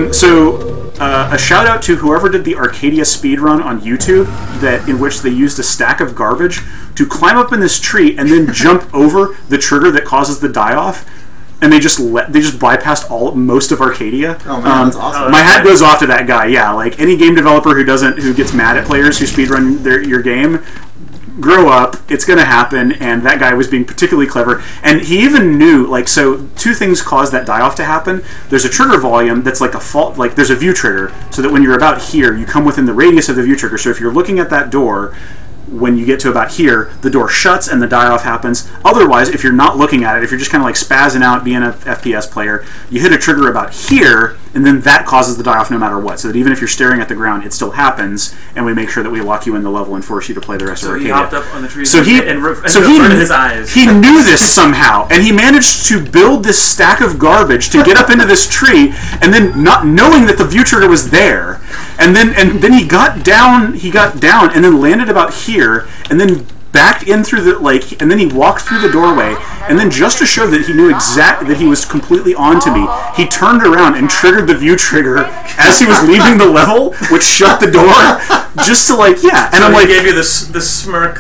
Speaker 1: A shout out to whoever did the Arcadia speedrun on YouTube, in which they used a stack of garbage to climb up in this tree and then jump over the trigger that causes the die-off. And they just bypassed most of Arcadia.
Speaker 8: Oh man, that's awesome.
Speaker 1: My hat goes off to that guy. Yeah, like any game developer who gets mad at players who speedrun your game, grow up. It's going to happen. And that guy was being particularly clever. And he even knew, so two things cause that die off to happen. There's a trigger volume that's like a fault. Like there's a view trigger, so that when you're about here, you come within the radius of the view trigger. So if you're looking at that door, when you get to about here, the door shuts and the die-off happens. Otherwise, if you're not looking at it, if you're just kind of like spazzing out being an FPS player, you hit a trigger about here, and then that causes the die-off no matter what. So that even if you're staring at the ground, it still happens, and we make sure that we lock you in the level and force you to play the rest of Arcadia.
Speaker 2: So he hopped up on the tree
Speaker 1: and
Speaker 2: his eyes.
Speaker 1: He knew this somehow, and he managed to build this stack of garbage to get up into this tree, and then not knowing that the view trigger was there, and then he got down, and then landed about here, and then backed in through the and then he walked through the doorway, and then just to show that he knew that he was completely on to me, he turned around and triggered the view trigger as he was leaving the level, which shut the door, just to and
Speaker 2: so
Speaker 1: I'm like,
Speaker 2: gave you the smirk,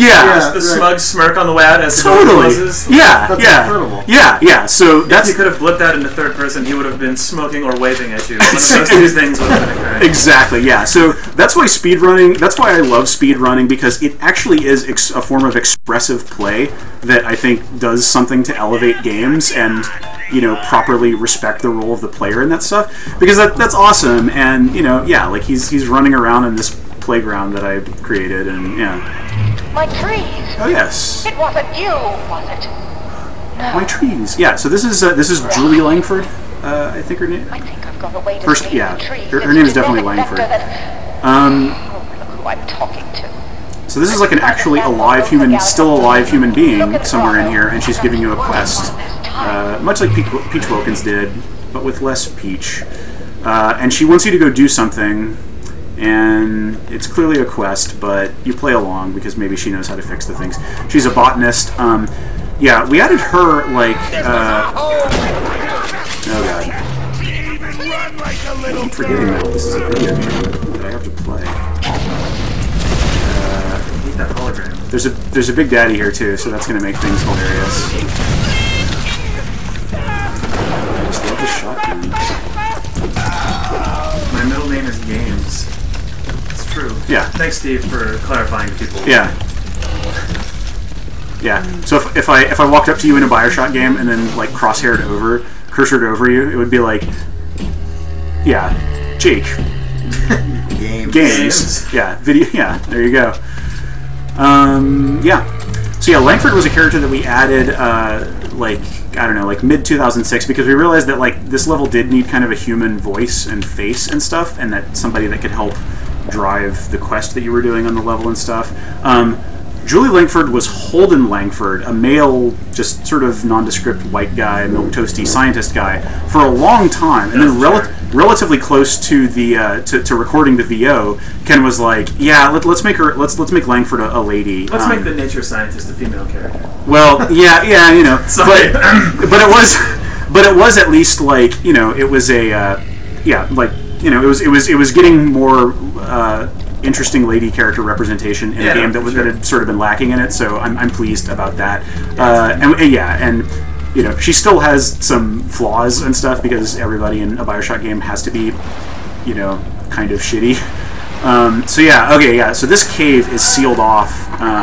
Speaker 1: the
Speaker 2: smug smirk on the way out as
Speaker 1: totally,
Speaker 2: the door closes.
Speaker 8: That's incredible.
Speaker 1: Yeah. So
Speaker 2: if you could have blipped that into third person, he would have been smoking or waving at you. One of those two things would have been occurring.
Speaker 1: Exactly. Yeah. So that's why speedrunning. That's why I love speedrunning, because it actually is a form of expressive play that I think does something to elevate games and properly respect the role of the player and that stuff, because that's awesome. And he's running around in this playground that I created, and
Speaker 4: my trees.
Speaker 1: Oh yes.
Speaker 4: It wasn't you, was it? No.
Speaker 1: My trees. Yeah. So this is Julie Langford. I think her name.
Speaker 4: I think I've gone away to
Speaker 1: First,
Speaker 4: sleep
Speaker 1: yeah.
Speaker 4: in the trees.
Speaker 1: Her name is definitely Langford.
Speaker 4: Look who I'm talking to.
Speaker 1: So this is like an actually still alive human being somewhere in here, and she's giving you a quest, much like Peach Wilkins did, but with less Peach. And she wants you to go do something, and it's clearly a quest, but you play along because maybe she knows how to fix the things. She's a botanist. Yeah, we added her oh god. I keep forgetting that this is a video game that I have to play.
Speaker 2: That hologram.
Speaker 1: There's a Big Daddy here too, so that's going to make things hilarious. I just love the shotgun.
Speaker 2: My middle name is Games. It's true.
Speaker 1: Yeah.
Speaker 2: Thanks, Steve, for clarifying to people.
Speaker 1: Yeah. Yeah. So if I walked up to you in a BioShock game and then cursored over you, it would be like, yeah, Jake. Games. Yeah. Video. Yeah. There you go. Yeah. So yeah, Langford was a character that we added, mid 2006, because we realized that this level did need kind of a human voice and face and stuff, and that somebody that could help drive the quest that you were doing on the level and stuff. Julie Langford was Holden Langford, a male, just sort of nondescript white guy, milquetoasty scientist guy, for a long time, and then relatively close to the to recording the VO. Ken was like, "Yeah, let's make Langford a lady.
Speaker 2: Let's make the nature scientist a female character."
Speaker 1: Well, yeah,
Speaker 2: Sorry.
Speaker 1: but it was at least it was a you know, it was getting more interesting lady character representation in a game that had sort of been lacking in it. So I'm pleased about that. And you know, she still has some flaws and stuff because everybody in a BioShock game has to be, you know, kind of shitty. So this cave is sealed off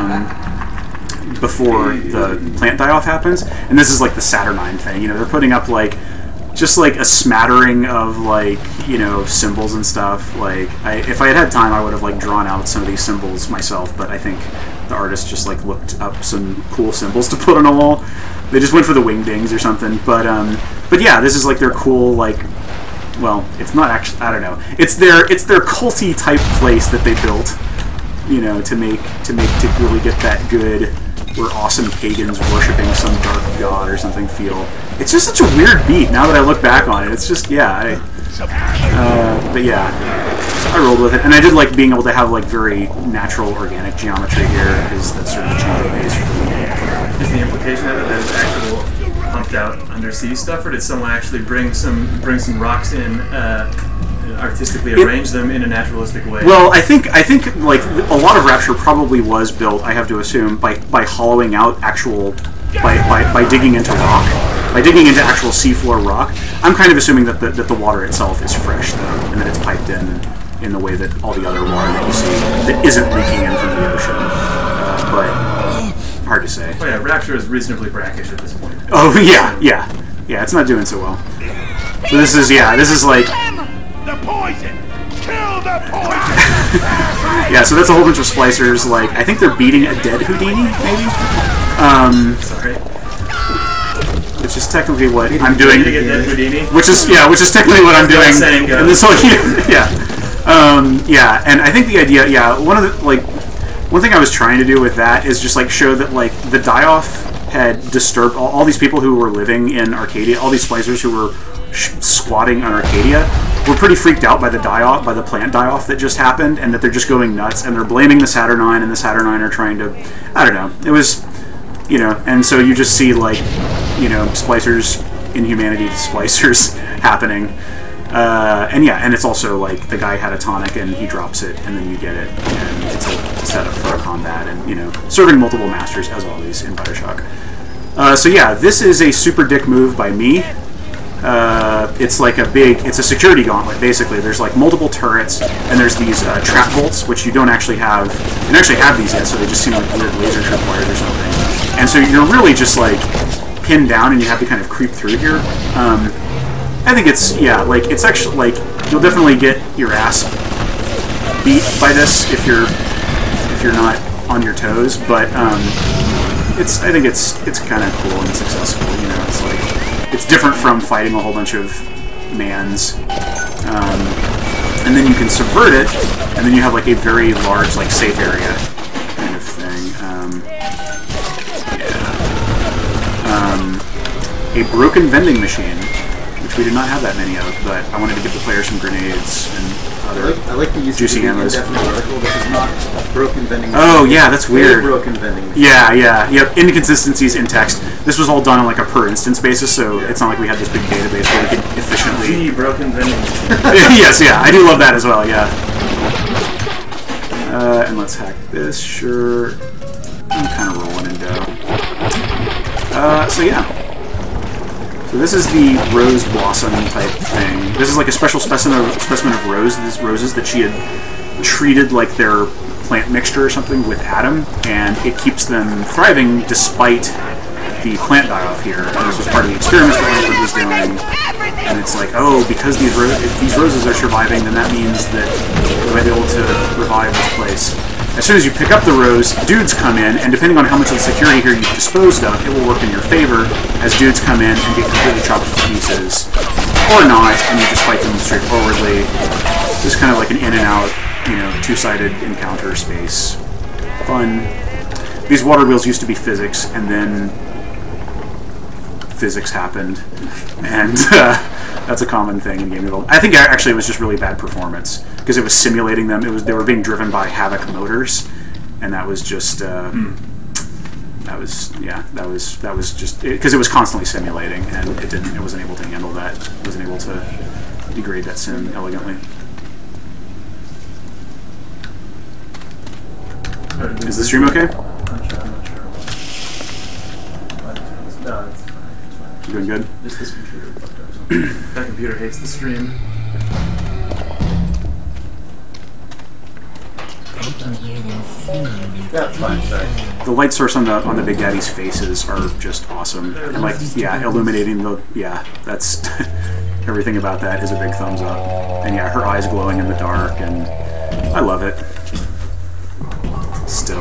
Speaker 1: before the plant die-off happens, and this is like the Saturnine thing. You know, they're putting up like just like a smattering of like, you know, symbols and stuff. Like, if I had time, I would have like drawn out some of these symbols myself, but I think the artist just like looked up some cool symbols to put on a wall. They just went for the wingdings or something. But yeah, this is like their cool, like, well, it's not actually, I don't know. It's their culty type place that they built, you know, to really get that good, we're awesome pagans worshipping some dark god or something feel. It's just such a weird beat now that I look back on it. It's just, yeah, but yeah, I rolled with it, and I did like being able to have like very natural organic geometry here, because that's sort of a change of pace for me.
Speaker 2: Is the implication of it that it's actual pumped out undersea stuff, or did someone actually bring some rocks in, artistically arrange them in a naturalistic way?
Speaker 1: Well, I think like a lot of Rapture probably was built, I have to assume, by hollowing out actual, by digging into rock, by digging into actual seafloor rock. I'm kind of assuming that the water itself is fresh though, and that it's piped in the way that all the other water that you see that isn't leaking in from the ocean. But hard to say.
Speaker 2: Oh yeah, Rapture is reasonably brackish at this point.
Speaker 1: Oh yeah, it's not doing so well. So this is like
Speaker 5: The poison! Kill the poison!
Speaker 1: yeah, so that's a whole bunch of splicers. Like, I think they're beating a dead Houdini, maybe.
Speaker 2: Sorry.
Speaker 1: Which is technically what I'm doing.
Speaker 2: Beating a dead Houdini?
Speaker 1: Which is technically what I'm doing. In this whole and I think the idea, one thing I was trying to do with that is just like show that like the die-off had disturbed all these people who were living in Arcadia, all these splicers who were squatting on Arcadia were pretty freaked out by the die-off, by the plant die-off that just happened, and that they're just going nuts, and they're blaming the Saturnine, and the Saturnine are trying to, I don't know, it was, you know, and so you just see like, you know, splicers, inhumanity to splicers happening. And it's also like the guy had a tonic and he drops it and then you get it, and it's a setup for a combat, and, you know, serving multiple masters as always in BioShock. So yeah, this is a super dick move by me. It's like it's a security gauntlet basically. There's like multiple turrets, and there's these trap bolts, which you don't actually have. You don't actually have these yet, so they just seem like weird laser tripwires or something. And so you're really just like pinned down, and you have to kind of creep through here. I think it's actually like you'll definitely get your ass beat by this if you're not on your toes, but I think it's kind of cool and successful. You know, it's like it's different from fighting a whole bunch of mans, and then you can subvert it, and then you have like a very large like safe area kind of thing. A broken vending machine, which we did not have that many of, but I wanted to give the players some grenades and other
Speaker 8: I like the use
Speaker 1: juicy
Speaker 8: of the
Speaker 1: ammos.
Speaker 8: indefinite article. This is not broken vending machine.
Speaker 1: Oh yeah, that's weird.
Speaker 8: Broken vending machine.
Speaker 1: Yep, inconsistencies in text. This was all done on like a per instance basis, so it's not like we had this big database where we could efficiently...
Speaker 2: broken vending machine.
Speaker 1: Yes, yeah, I do love that as well, yeah. And let's hack this, sure. I'm kind of rolling in dough. So yeah. So this is the rose blossom type thing. This is like a special specimen of roses that she had treated like their plant mixture or something with Adam, and it keeps them thriving despite the plant die-off here. And this was part of the experiments that Langford was doing. And it's like, oh, because if these roses are surviving, then that means that we might be able to revive this place. As soon as you pick up the rose, dudes come in, and depending on how much of the security here you've disposed of, it will work in your favor as dudes come in and get completely chopped to pieces. Or not, and you just fight them straightforwardly. Just kind of like an in and out, you know, two-sided encounter space. Fun. These water wheels used to be physics, and then physics happened, and that's a common thing in game development. I think actually it was just really bad performance because it was simulating them. They were being driven by Havoc motors, and that was just that was just because it was constantly simulating, and it wasn't able to handle that. It wasn't able to degrade that sim elegantly. Is the stream okay?
Speaker 2: I'm not sure. No, it's fine.
Speaker 1: You doing good?
Speaker 2: Just this computer fucked up. So. That computer hates the stream.
Speaker 8: That's fine, sorry.
Speaker 1: The light source on the Big Daddy's faces are just awesome, and like, yeah, illuminating the, yeah, that's everything about that is a big thumbs up, and yeah, her eyes glowing in the dark, and I love it. Still,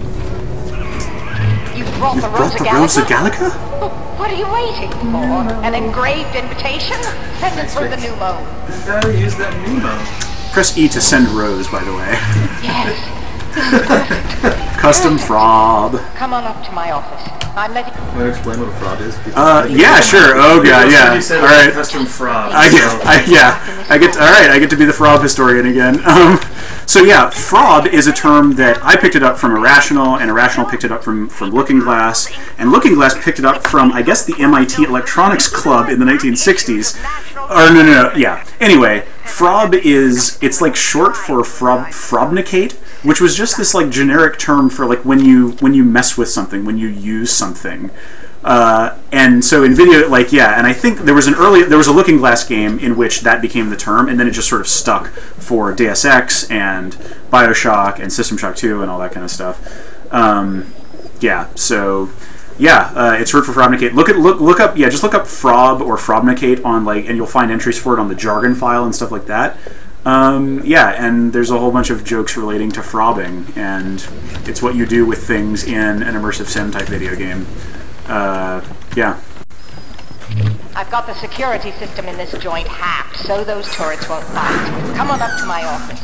Speaker 9: You brought the Rose of Gallica? What are you waiting for? An engraved invitation? Send it through the pneumo.
Speaker 2: You gotta use that pneumo.
Speaker 1: press E to send Rose, by the way.
Speaker 9: Yes.
Speaker 1: Custom frob.
Speaker 9: Come on up to my office. I'm letting.
Speaker 8: Want to explain what a frob is?
Speaker 1: Yeah, sure. Oh god, yeah.
Speaker 2: All
Speaker 1: right.
Speaker 2: Custom frob.
Speaker 1: I get to be the frob historian again. So yeah, frob is a term that I picked it up from Irrational, and Irrational picked it up from Looking Glass, and Looking Glass picked it up from, I guess, the MIT Electronics Club in the 1960s. Or no, yeah. Anyway, frob it's like short for frobnicate, which was just this like generic term for like when you mess with something, when you use something. And so in video, like, yeah, and I think there was a Looking Glass game in which that became the term, and then it just sort of stuck for Deus Ex and BioShock and System Shock 2 and all that kind of stuff. Yeah, so yeah, it's short for frobnicate. Look up, yeah, just look up frob or frobnicate on like, and you'll find entries for it on the jargon file and stuff like that. Yeah, and there's a whole bunch of jokes relating to frobbing, and it's what you do with things in an immersive sim type video game. Yeah.
Speaker 9: I've got the security system in this joint hacked, so those turrets won't fight. Come on up to my office.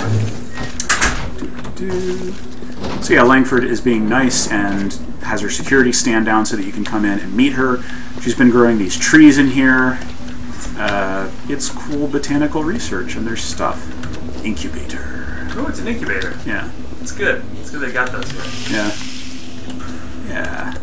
Speaker 1: So yeah, Langford is being nice and has her security stand down so that you can come in and meet her. She's been growing these trees in here. It's cool botanical research, and there's stuff. Incubator.
Speaker 2: Oh, it's an incubator.
Speaker 1: Yeah.
Speaker 2: It's good. It's good they got those here.
Speaker 1: Yeah. Yeah.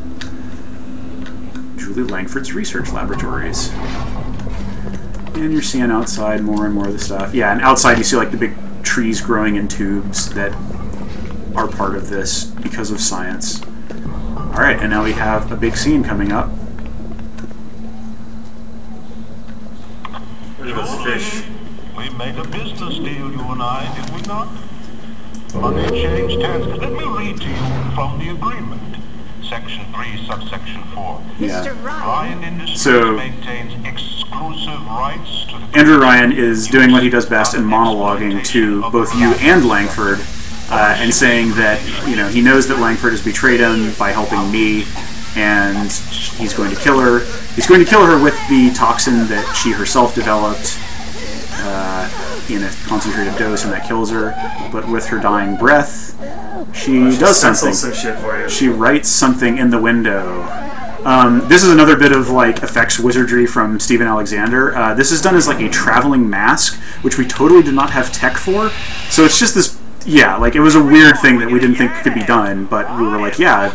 Speaker 1: Julie Langford's research laboratories. And you're seeing outside more and more of the stuff. Yeah, and outside you see like the big trees growing in tubes that are part of this because of science. Alright, and now we have a big scene coming up.
Speaker 2: Look at those fish.
Speaker 7: We made a business deal, you and I, did we not? Money changed hands. Let me read to you from the agreement. Section 3, subsection 4.
Speaker 1: Yeah.
Speaker 7: Ryan Industries
Speaker 1: So
Speaker 7: maintains exclusive rights to the
Speaker 1: Andrew Ryan is doing what he does best and monologuing to both you and Langford, and saying that, you know, he knows that Langford has betrayed him by helping me, and he's going to kill her. He's going to kill her with the toxin that she herself developed in a concentrated dose, and that kills her. But with her dying breath, she does something.
Speaker 2: Some shit for you.
Speaker 1: She writes something in the window. This is another bit of like effects wizardry from Stephen Alexander. This is done as like a traveling mask, which we totally did not have tech for. So it's just this. Yeah, like it was a weird thing that we didn't think could be done, but we were like, yeah,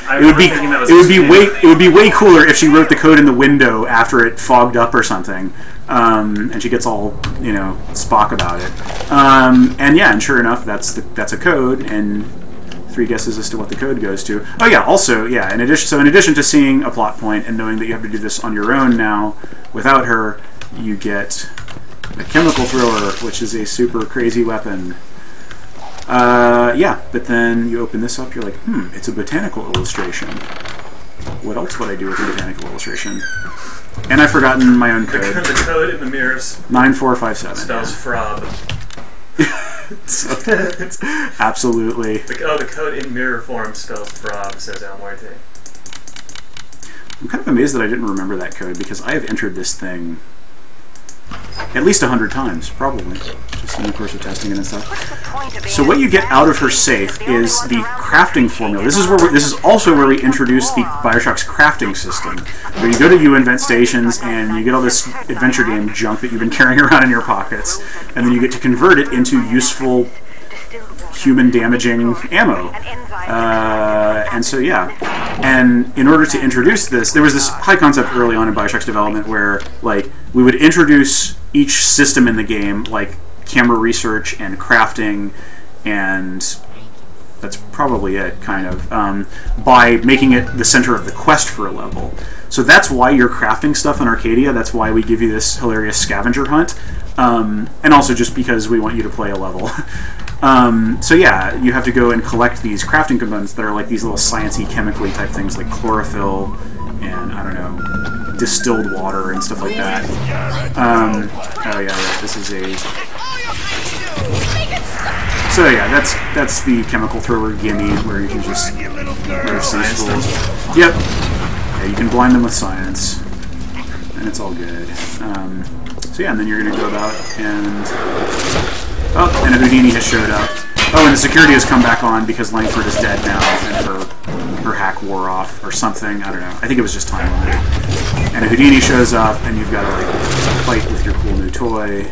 Speaker 1: it would be way cooler if she wrote the code in the window after it fogged up or something, and she gets all, you know, Spock about it, and yeah, and sure enough, that's a code, and 3 guesses as to what the code goes to. Oh yeah, also yeah, in addition to seeing a plot point and knowing that you have to do this on your own now without her, you get a chemical thrower, which is a super crazy weapon. Yeah, but then you open this up, you're like, it's a botanical illustration. What else would I do with a botanical illustration? And I've forgotten my own code.
Speaker 2: The code in the mirrors
Speaker 1: 9457.
Speaker 2: spells frob.
Speaker 1: Absolutely.
Speaker 2: The code in mirror form spells frob, says Al Muerte.
Speaker 1: I'm kind of amazed that I didn't remember that code, because I have entered this thing at least 100 times, probably, just in the course of testing it and stuff. So what you get out of her safe is the crafting formula. This is also where we introduce the BioShock's crafting system, where you go to U-Invent stations and you get all this adventure game junk that you've been carrying around in your pockets, and then you get to convert it into useful human damaging ammo. And so yeah. And in order to introduce this, there was this high concept early on in BioShock's development where, like, we would introduce each system in the game, like camera research and crafting, and that's probably it, kind of, by making it the center of the quest for a level. So that's why you're crafting stuff in Arcadia. That's why we give you this hilarious scavenger hunt, and also just because we want you to play a level. So yeah, you have to go and collect these crafting components that are like these little sciencey, chemically type things like chlorophyll and, I don't know, distilled water and stuff like that. Oh yeah, right, this is a... So yeah, that's the chemical thrower gimme, where you can just roast these fools. Yep. Yeah, you can blind them with science, and it's all good. So yeah, and then you're gonna go about and... Oh, and a Houdini has showed up. Oh, and the security has come back on because Langford is dead now, and her hack wore off, or something, I don't know. I think it was just time limited. And a Houdini shows up, and you've got to, like, fight with your cool new toy.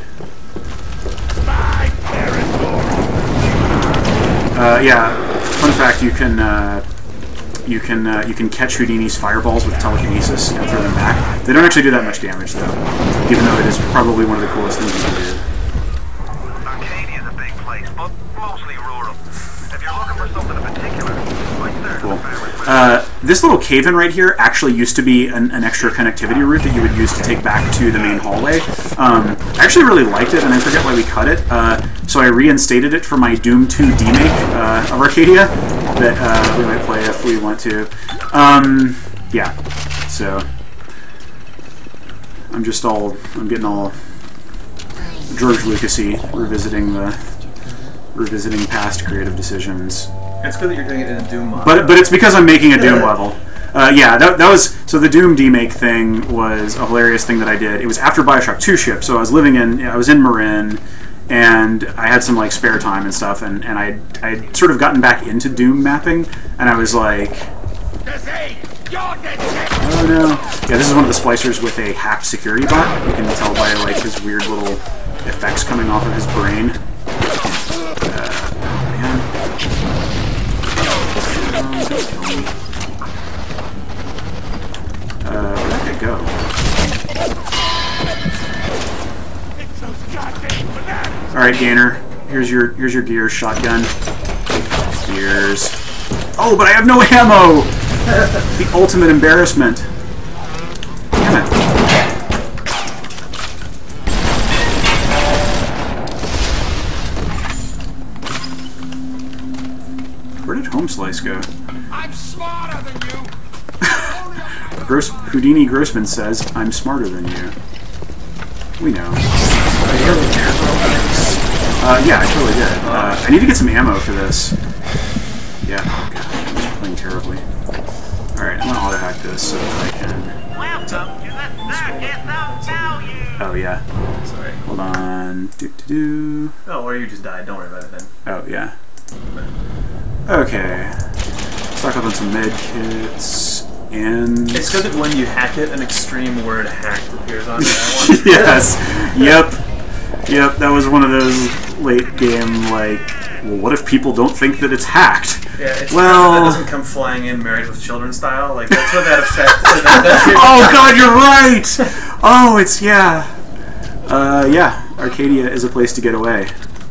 Speaker 1: Yeah, fun fact, you can catch Houdini's fireballs with telekinesis and throw them back. They don't actually do that much damage, though, even though it is probably one of the coolest things you can do.
Speaker 6: Arcadia's a big place, but mostly rural. If you're looking for something in particular, like
Speaker 1: cool. This little cave-in right here actually used to be an extra connectivity route that you would use to take back to the main hallway. I actually really liked it, and I forget why we cut it, so I reinstated it for my Doom 2 demake of Arcadia that we might play if we want to. Yeah, so I'm getting all George Lucasy, revisiting past creative decisions.
Speaker 2: It's good that you're doing it in a Doom mod.
Speaker 1: But it's because I'm making a Doom level. Yeah, that was... So the Doom demake thing was a hilarious thing that I did. It was after BioShock 2 shipped, so I was in Marin, and I had some, like, spare time and stuff, and I'd sort of gotten back into Doom mapping, and I was like... Oh no. Yeah, this is one of the splicers with a hacked security bot. You can tell by, like, his weird little effects coming off of his brain. Man. Where did it go? Alright, Gainer. Here's your Gears shotgun. Gears. Oh, but I have no ammo! The ultimate embarrassment. Damn it. Where did Home Slice go?
Speaker 5: I'm smarter than you.
Speaker 1: Houdini Grossman says, I'm smarter than you. We know. Yeah, I totally did. I need to get some ammo for this. Yeah, oh god, I'm just playing terribly. Alright, I'm gonna auto-hack this so that I can... Oh, yeah.
Speaker 2: Sorry.
Speaker 1: Hold on.
Speaker 2: Oh, or you just died. Don't worry about it then.
Speaker 1: Oh, yeah. Okay. Stock up on some med kits, and...
Speaker 2: It's good that when you hack it, an extreme word hacked appears on it.
Speaker 1: Yes. Yep. Yep, that was one of those late game, like, well, what if people don't think that it's hacked?
Speaker 2: Yeah, it's
Speaker 1: well,
Speaker 2: that doesn't come flying in Married with Children style. Like, that's what that effect...
Speaker 1: Oh, God, you're right! Oh, it's, yeah. Yeah, Arcadia is a place to get away.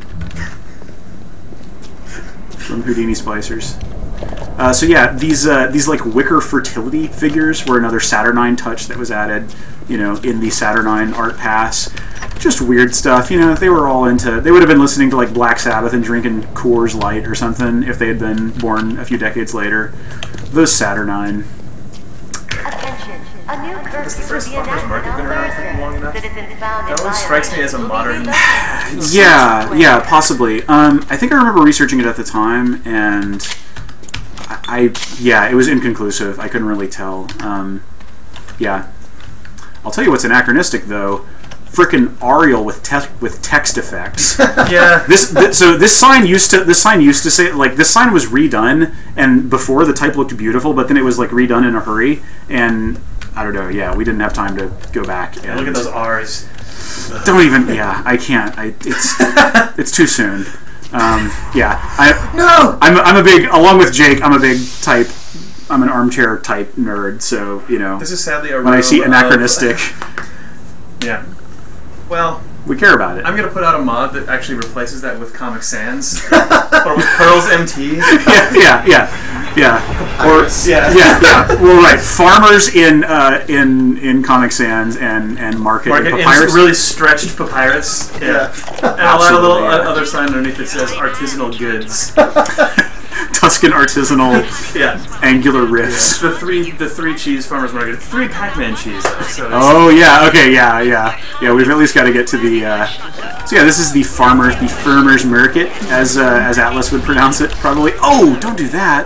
Speaker 1: From Houdini Splicers. So yeah, these like wicker fertility figures were another Saturnine touch that was added, you know, in the Saturnine art pass. Just weird stuff, you know. They were all into... They would have been listening to like Black Sabbath and drinking Coors Light or something if they had been born a few decades later. Those Saturnine.
Speaker 4: Attention. A new
Speaker 2: Has the
Speaker 4: curfew
Speaker 2: first
Speaker 4: will be
Speaker 2: Farmer's Market
Speaker 4: enacted
Speaker 2: been
Speaker 4: on
Speaker 2: around
Speaker 4: Thursday.
Speaker 2: for long enough?
Speaker 4: Citizens found in
Speaker 2: That always strikes me as a modern...
Speaker 1: Yeah, possibly. I think I remember researching it at the time, and yeah, it was inconclusive. I couldn't really tell. Yeah. I'll tell you what's anachronistic, though. Frickin' Arial with text effects.
Speaker 2: Yeah.
Speaker 1: So this sign used to say, like, this sign was redone, and before the type looked beautiful, but then it was like redone in a hurry, and I don't know. Yeah, we didn't have time to go back.
Speaker 2: Yeah, look at those R's.
Speaker 1: Don't even. Yeah, I can't. It's too soon. Yeah. I'm a big, along with Jake, I'm a big type I'm an armchair type nerd, so you know.
Speaker 2: This is sadly a
Speaker 1: when I see anachronistic.
Speaker 2: Yeah. Well,
Speaker 1: we care about it.
Speaker 2: I'm gonna put out a mod that actually replaces that with Comic Sans or with Pearl's MT.
Speaker 1: Yeah. Or yeah. Well, right. Farmers in Comic Sans and market papyrus.
Speaker 2: Really stretched papyrus. Yeah. And a lot of little other sign underneath that says artisanal goods.
Speaker 1: Tuscan artisanal angular riffs.
Speaker 2: The three cheese farmers market. It's 3 Pac-Man cheese.
Speaker 1: So yeah. We've at least got to get to the. So yeah, this is the farmers market, as Atlas would pronounce it probably. Oh, don't do that.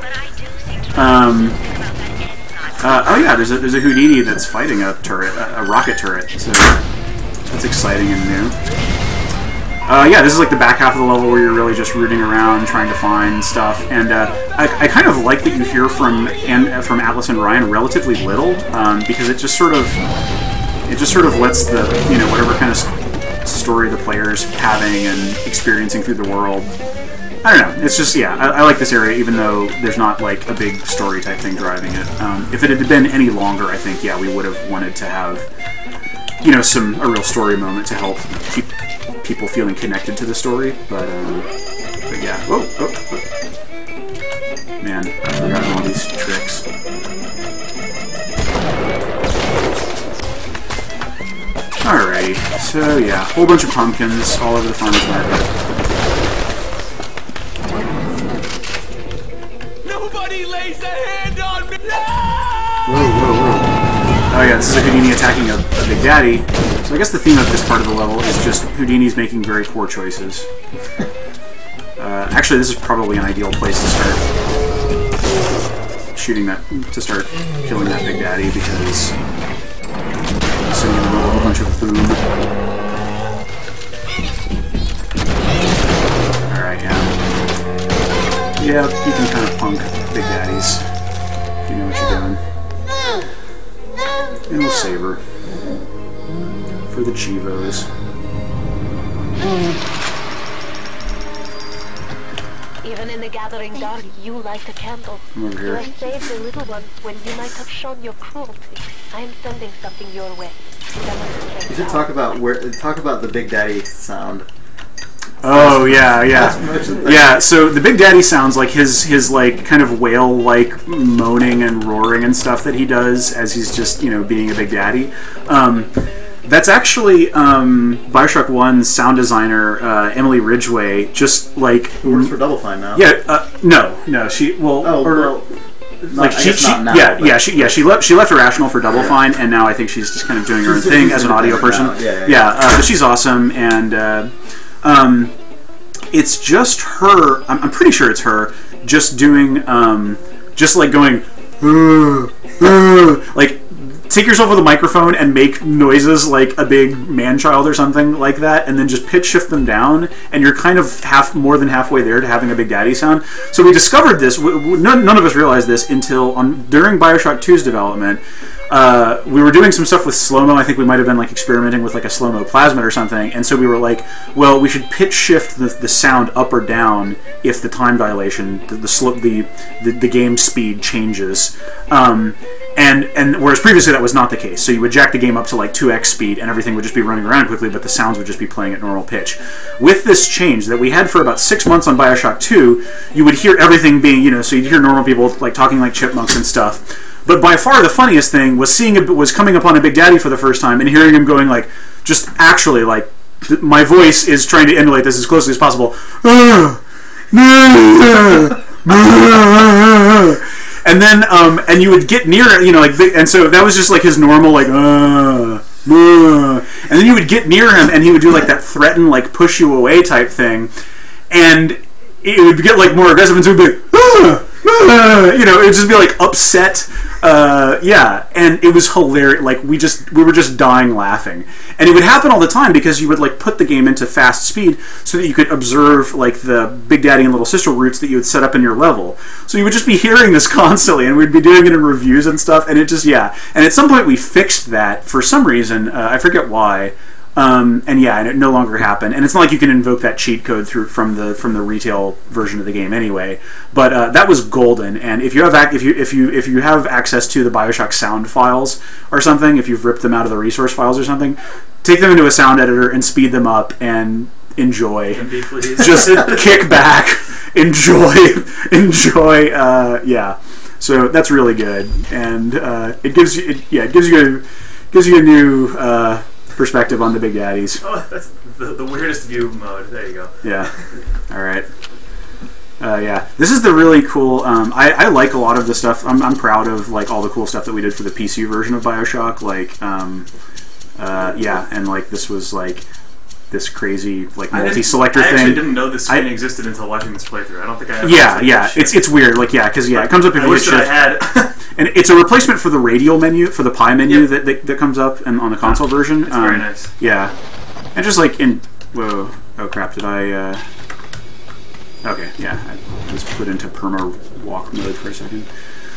Speaker 1: Oh yeah, there's a Houdini that's fighting a turret, a rocket turret. So that's exciting and new. Yeah, this is like the back half of the level where you're really just rooting around trying to find stuff, and I kind of like that you hear from Atlas and Ryan relatively little, because it just sort of lets the whatever kind of story the player's having and experiencing through the world. I don't know. It's just I like this area even though there's not like a big story type thing driving it. If it had been any longer, I think we would have wanted to have a real story moment to help keep people feeling connected to the story, but yeah. Oh. Man, I've forgotten all these tricks. Alrighty, so yeah, a whole bunch of pumpkins all over the farmer's market.
Speaker 5: Nobody lays a hand on me!
Speaker 1: Whoa. Oh yeah, this is a Houdini attacking a Big Daddy. So I guess the theme of this part of the level is just Houdini's making very poor choices. Actually, this is probably an ideal place to start killing that Big Daddy, because it's sitting in the middle of a bunch of boom. Alright, yeah. Yeah, you can kind of punk Big Daddies if you know what you're doing. And we'll save her for the Chivos.
Speaker 9: Even in the gathering dark, you light a candle.
Speaker 1: I'm over
Speaker 9: You
Speaker 1: here.
Speaker 9: have saved the little ones when you might have shown your cruelty. I am sending something your way.
Speaker 8: You should talk about the Big Daddy sound.
Speaker 1: Oh yeah. So the Big Daddy sounds like his like kind of whale like moaning and roaring and stuff that he does as he's just being a Big Daddy. That's actually BioShock 1's sound designer Emily Ridgway just like
Speaker 8: works for Double Fine now.
Speaker 1: Yeah, no, she she left Irrational for Double Fine, and now I think she's just kind of doing her own thing as an audio person. But she's awesome, and it's just her. I'm pretty sure it's her just doing just like going like. Take yourself with a microphone and make noises like a big man-child or something like that, and then just pitch shift them down, and you're kind of more than halfway there to having a Big Daddy sound. So we discovered this. None of us realized this until during BioShock 2's development. We were doing some stuff with slow-mo. I think we might have been like experimenting with like a slow-mo plasmid or something, and so we were like, well, we should pitch shift the sound up or down if the time dilation, the game speed changes. And whereas previously that was not the case. So you would jack the game up to like 2x speed and everything would just be running around quickly, but the sounds would just be playing at normal pitch. With this change that we had for about 6 months on BioShock 2, you would hear everything being, so you'd hear normal people like talking like chipmunks and stuff. But by far the funniest thing was was coming upon a Big Daddy for the first time and hearing him going like, just actually like, my voice is trying to emulate this as closely as possible. And then, and you would get near, and so that was just like his normal, like, and then you would get near him, and he would do like that threaten, like push you away type thing, and it would get like more aggressive, and so it would be like, it would just be like upset, and it was hilarious. Like we were just dying laughing, and it would happen all the time because you would like put the game into fast speed so that you could observe like the Big Daddy and Little Sister routes that you would set up in your level. So you would just be hearing this constantly, and we'd be doing it in reviews and stuff, and it just and at some point we fixed that for some reason. I forget why. And yeah, and it no longer happened. And it's not like you can invoke that cheat code from the retail version of the game anyway. But that was golden. And if you have if you have access to the BioShock sound files or something, if you've ripped them out of the resource files or something, take them into a sound editor and speed them up and enjoy. Just kick back, enjoy. Yeah. So that's really good, and it gives you a new perspective on the Big Daddies.
Speaker 2: Oh, that's the weirdest view mode. There you go.
Speaker 1: Yeah. All right. Yeah. This is the really cool. I like a lot of the stuff. I'm proud of like all the cool stuff that we did for the PC version of BioShock. Like, yeah, and like this was like this crazy like multi-selector thing.
Speaker 2: I actually didn't know this screen existed until watching this playthrough. I don't think I ever.
Speaker 1: Yeah. It's weird. Like because it comes up if you hit shift. And it's a replacement for the radial menu, for the pie menu that comes up on the console version.
Speaker 2: It's very nice.
Speaker 1: Yeah. And just like whoa, oh crap, did I, okay, yeah, I just put into perma walk mode for a second.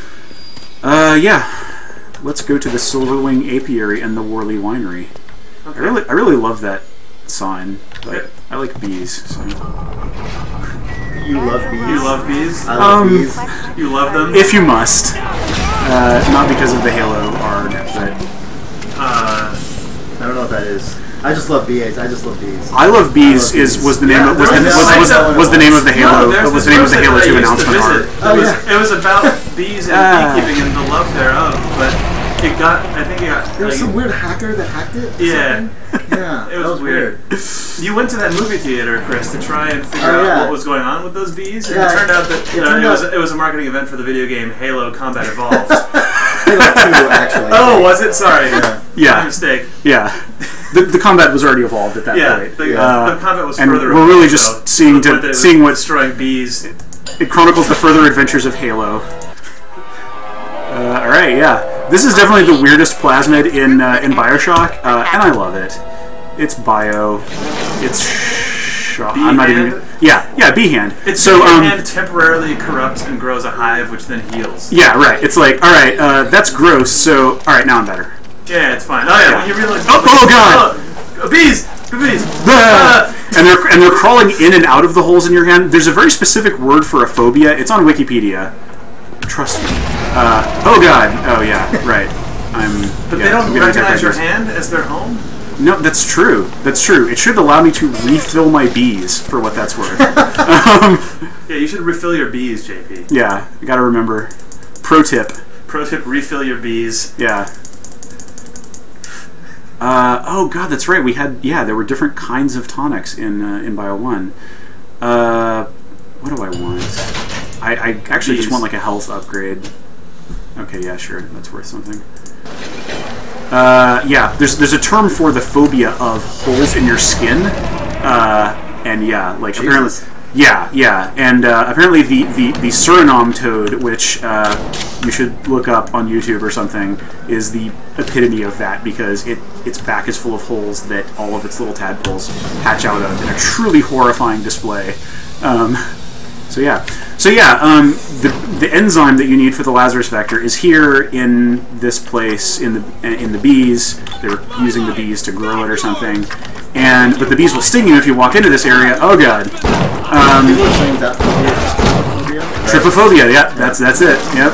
Speaker 1: Yeah. Let's go to the Silverwing Apiary and the Worley Winery. Okay. I really love that sign. Like, I like bees, so.
Speaker 8: You love bees?
Speaker 2: You love bees?
Speaker 8: I love bees.
Speaker 2: You love them?
Speaker 1: If you must. Not because of the Halo ARG, but...
Speaker 8: I don't know what that is. I just love bees. I love bees.
Speaker 1: Was the name of the Halo. Was the name of the Halo 2 announcement art.
Speaker 2: It was about bees and beekeeping and the love thereof, but I think it got.
Speaker 8: There was some weird hacker that hacked it.
Speaker 2: Yeah.
Speaker 8: Yeah.
Speaker 2: It was weird. You went to that movie theater, Chris, to try and figure out what was going on with those bees, and it turned out that it was a marketing event for the video game Halo Combat Evolved.
Speaker 8: Halo 2, actually.
Speaker 2: Oh, was it? Sorry.
Speaker 1: Yeah.
Speaker 2: My mistake.
Speaker 1: Yeah. The combat was already evolved at that point.
Speaker 2: The combat was
Speaker 1: and
Speaker 2: further.
Speaker 1: We're really
Speaker 2: evolved,
Speaker 1: just seeing what
Speaker 2: destroying bees.
Speaker 1: It chronicles the further adventures of Halo. All right, yeah. This is definitely the weirdest plasmid in BioShock, and I love it. It's bio. It's shock. I'm not even. Yeah, B-hand.
Speaker 2: It's so B-hand temporarily corrupts and grows a hive, which then heals.
Speaker 1: Yeah, right. It's like, all right, that's gross. So, all right, now I'm better.
Speaker 2: Yeah, it's fine. Oh yeah, when you realize.
Speaker 1: Oh god!
Speaker 2: Bees!
Speaker 1: And they're crawling in and out of the holes in your hand. There's a very specific word for a phobia. It's on Wikipedia. Trust me. Oh god. Oh yeah. Right.
Speaker 2: But they don't recognize your hand as their home?
Speaker 1: No, that's true. That's true. It should allow me to refill my bees, for what that's worth.
Speaker 2: Yeah, you should refill your bees, JP.
Speaker 1: Yeah, I gotta remember. Pro tip.
Speaker 2: Pro tip, refill your bees.
Speaker 1: Yeah. Oh god, that's right. We had, there were different kinds of tonics in Bio 1. What do I want? I actually just want like a health upgrade. Okay, yeah, sure. That's worth something. Yeah, there's a term for the phobia of holes in your skin. And yeah, like Jesus. Apparently... Yeah, and apparently the Suriname toad, which you should look up on YouTube or something, is the epitome of that, because its back is full of holes that all of its little tadpoles hatch out of in a truly horrifying display. So yeah, the enzyme that you need for the Lazarus vector is here in this place in the bees. They're using the bees to grow it or something. But the bees will sting you if you walk into this area. Oh god. Trypophobia. Yeah, that's it. Yep.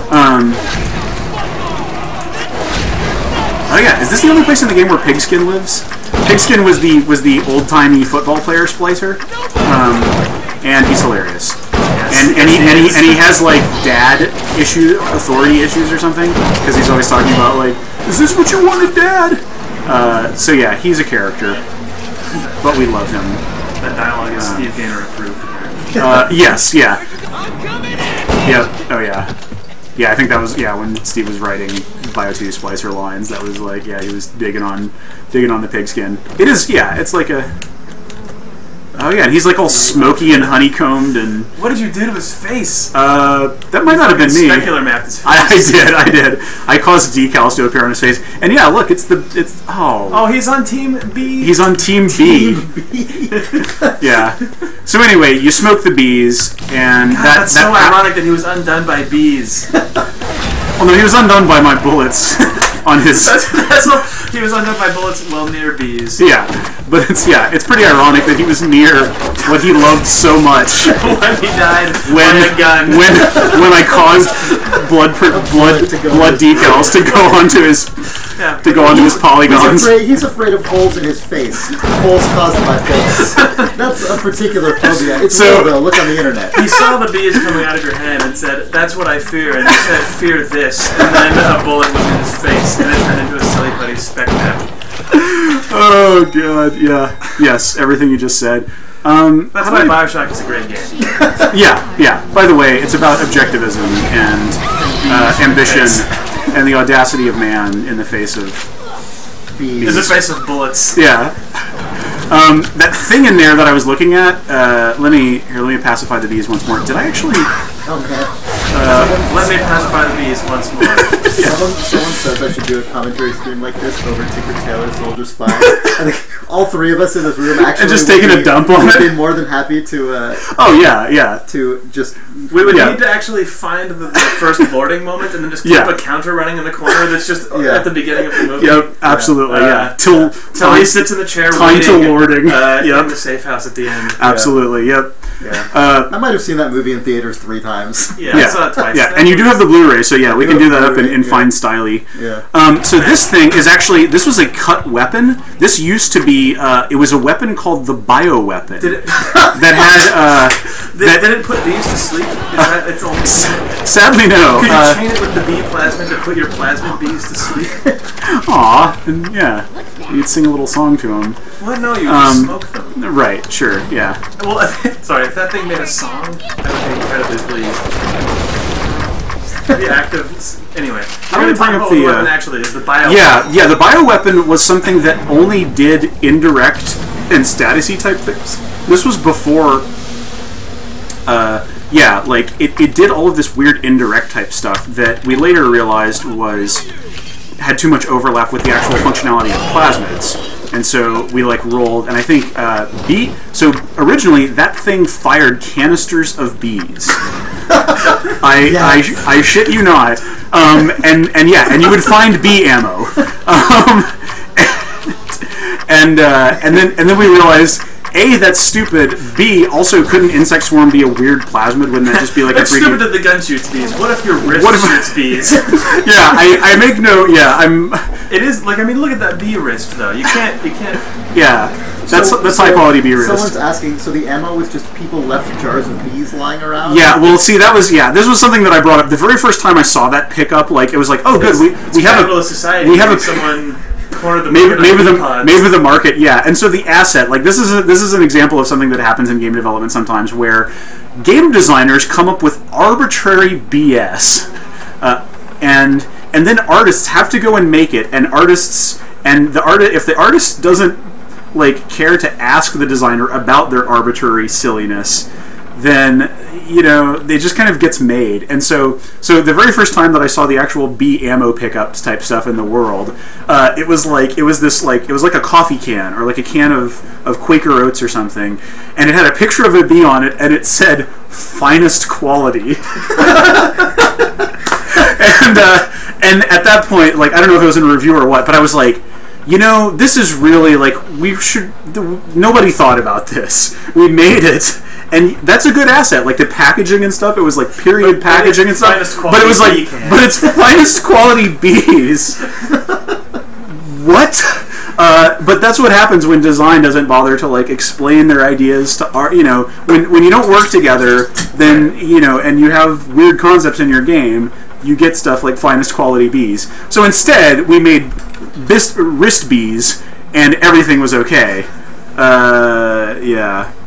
Speaker 1: Oh yeah, is this the only place in the game where Pigskin lives? Pigskin was the old-timey football player splicer, and he's hilarious. And he has like dad authority issues or something, because he's always talking about like, is this what you wanted, Dad? So yeah, he's a character, but we love him.
Speaker 2: That dialogue is Steve Gaynor approved.
Speaker 1: Yes, yeah. Yep. Oh yeah. Yeah, I think that was when Steve was writing Bio 2 Splicer lines. That was like, he was digging on the pigskin. It is, it's like a. Oh yeah, and he's like all smoky and honeycombed and.
Speaker 2: What did you do to his face?
Speaker 1: That might not have been me.
Speaker 2: Specular mapped his face.
Speaker 1: I did. I caused decals to appear on his face, and yeah, look, it's.
Speaker 2: Oh, he's on Team B.
Speaker 1: He's on Team B. Yeah. So anyway, you smoke the bees, and
Speaker 2: that's so ironic that he was undone by bees.
Speaker 1: Well, no, he was undone by my bullets. on his.
Speaker 2: That's what, he was under by bullets well near bees.
Speaker 1: Yeah, but it's pretty ironic that he was near what he loved so much.
Speaker 2: When he died on a gun.
Speaker 1: When I caused blood decals to go onto his polygons.
Speaker 8: He's afraid of holes in his face. Holes caused by bullets. That's a particular phobia. It's real though. Look on the internet.
Speaker 2: He saw the bees coming out of your hand and said, "That's what I fear," and he said, "Fear this," and then a bullet was in his face, and it turned into a silly putty spec map.
Speaker 1: Oh god, yeah, yes, everything you just said.
Speaker 2: That's why BioShock is a great game.
Speaker 1: Yeah. By the way, it's about objectivism and ambition and the audacity of man in the face of bees.
Speaker 2: In the face of bullets.
Speaker 1: Yeah. That thing in there that I was looking at. Let me pacify the bees once more. Did I actually?
Speaker 8: Oh man.
Speaker 2: Let me pacify the bees once more.
Speaker 8: Someone says I should do a commentary stream like this over Tinker Tailor Soldier Spy. I think all three of us in this room actually
Speaker 1: and just taking a dump on it.
Speaker 8: Would be more than happy to. To just.
Speaker 2: We would need to actually find the first loading moment and then just keep a counter running in the corner that's just at the beginning of the movie.
Speaker 1: Yep, absolutely. Till
Speaker 2: he sits in the chair.
Speaker 1: Time to lording.
Speaker 2: In the safe house at the end.
Speaker 1: Absolutely. Yep.
Speaker 8: Yeah. I might have seen that movie in theaters 3 times.
Speaker 2: Yeah, I saw it twice.
Speaker 1: Yeah, and you do have the Blu-ray, so yeah, we can do that up in fine styly.
Speaker 8: Yeah.
Speaker 1: So this thing is actually, this was a cut weapon. This used to be, it was a weapon called the bioweapon.
Speaker 2: Did it?
Speaker 1: That had,
Speaker 2: did it put bees to sleep? It's only
Speaker 1: sadly, no.
Speaker 2: Could you chain it with the bee plasmid to put your plasmid bees to sleep?
Speaker 1: Aw, and yeah, you'd sing a little song to them.
Speaker 2: Well, no, you just smoke them.
Speaker 1: Right, sure, yeah.
Speaker 2: Well, sorry, if that thing made a song, that would be incredibly pleased. The active. Anyway,
Speaker 1: I'm going to bring up the
Speaker 2: weapon actually is the bio.
Speaker 1: Yeah, the bioweapon was something that only did indirect and statusy type things. This was before. It did all of this weird indirect type stuff that we later realized had too much overlap with the actual functionality of plasmids. And so we rolled, and I think so originally that thing fired canisters of bees. I shit you not. And you would find bee ammo. And then we realized, A, that's stupid. B, also couldn't insect swarm be a weird plasmid? Wouldn't that just be like
Speaker 2: that's
Speaker 1: a 3D?
Speaker 2: Stupid that the gun shoots bees. What if your wrist shoots bees?
Speaker 1: Yeah, I make no. Yeah, I'm.
Speaker 2: It is look at that bee wrist though. You can't.
Speaker 1: Yeah, that's high quality bee wrist.
Speaker 8: Someone's asking. So the ammo was just people left jars of bees lying around.
Speaker 1: Yeah, well, see, this was something that I brought up the very first time I saw that pickup. Like, it was like, oh, good, we have a
Speaker 2: society.
Speaker 1: We have
Speaker 2: someone.
Speaker 1: Maybe the market, yeah. And so the asset, this is an example of something that happens in game development sometimes, where game designers come up with arbitrary BS, and then artists have to go and make it. And if the artist doesn't care to ask the designer about their arbitrary silliness, then it just kind of gets made. And so the very first time that I saw the actual bee ammo pickups type stuff in the world, it was like a coffee can or like a can of Quaker Oats or something, and it had a picture of a bee on it, and it said finest quality. And at that point, I don't know if it was in a review or what, but I was like, this is really nobody thought about this. We made it. And that's a good asset, the packaging and stuff. It was period packaging and stuff. But it was but it's finest quality bees. What? But that's what happens when design doesn't bother to explain their ideas to art. When you don't work together, then and you have weird concepts in your game, you get stuff like finest quality bees. So instead, we made wrist bees, and everything was okay. Yeah.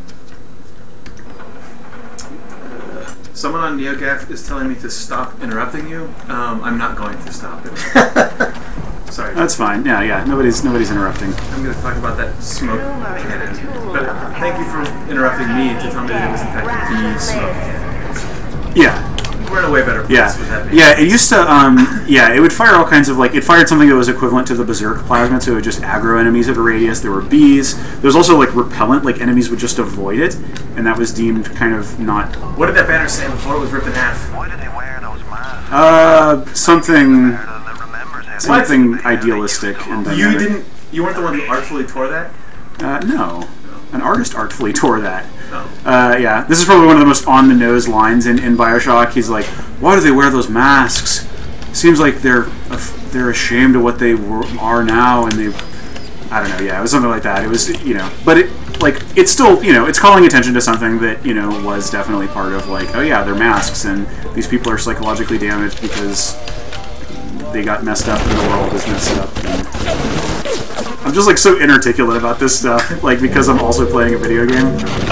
Speaker 2: Someone on NeoGaf is telling me to stop interrupting you. I'm not going to stop it. Sorry.
Speaker 1: That's fine. Yeah. Nobody's interrupting.
Speaker 2: I'm going to talk about that smoke cannon. But thank you for interrupting me to tell me that it was in fact a bee smoke cannon.
Speaker 1: Yeah.
Speaker 2: We're in a way better place with that.
Speaker 1: Yeah, it used to, it would fire all kinds of, it fired something that was equivalent to the Berserk plasmid, so it would just aggro enemies at a radius. There were bees. There was also, repellent, enemies would just avoid it, and that was deemed kind of not...
Speaker 2: What did that banner say before it was ripped in half?
Speaker 6: Why did they wear those masks?
Speaker 1: Something... something idealistic and dynamic.
Speaker 2: You weren't the one who artfully tore that?
Speaker 1: No. An artist artfully tore that.
Speaker 2: No.
Speaker 1: Yeah, this is probably one of the most on-the-nose lines in BioShock. He's like, why do they wear those masks? Seems like they're ashamed of what they are now, and they... I don't know, yeah, it was something like that. It was, but it's still, it's calling attention to something that, was definitely part of, like, oh yeah, they're masks, and these people are psychologically damaged because they got messed up and the world is messed up. And I'm just, like, so inarticulate about this stuff, like, because I'm also playing a video game.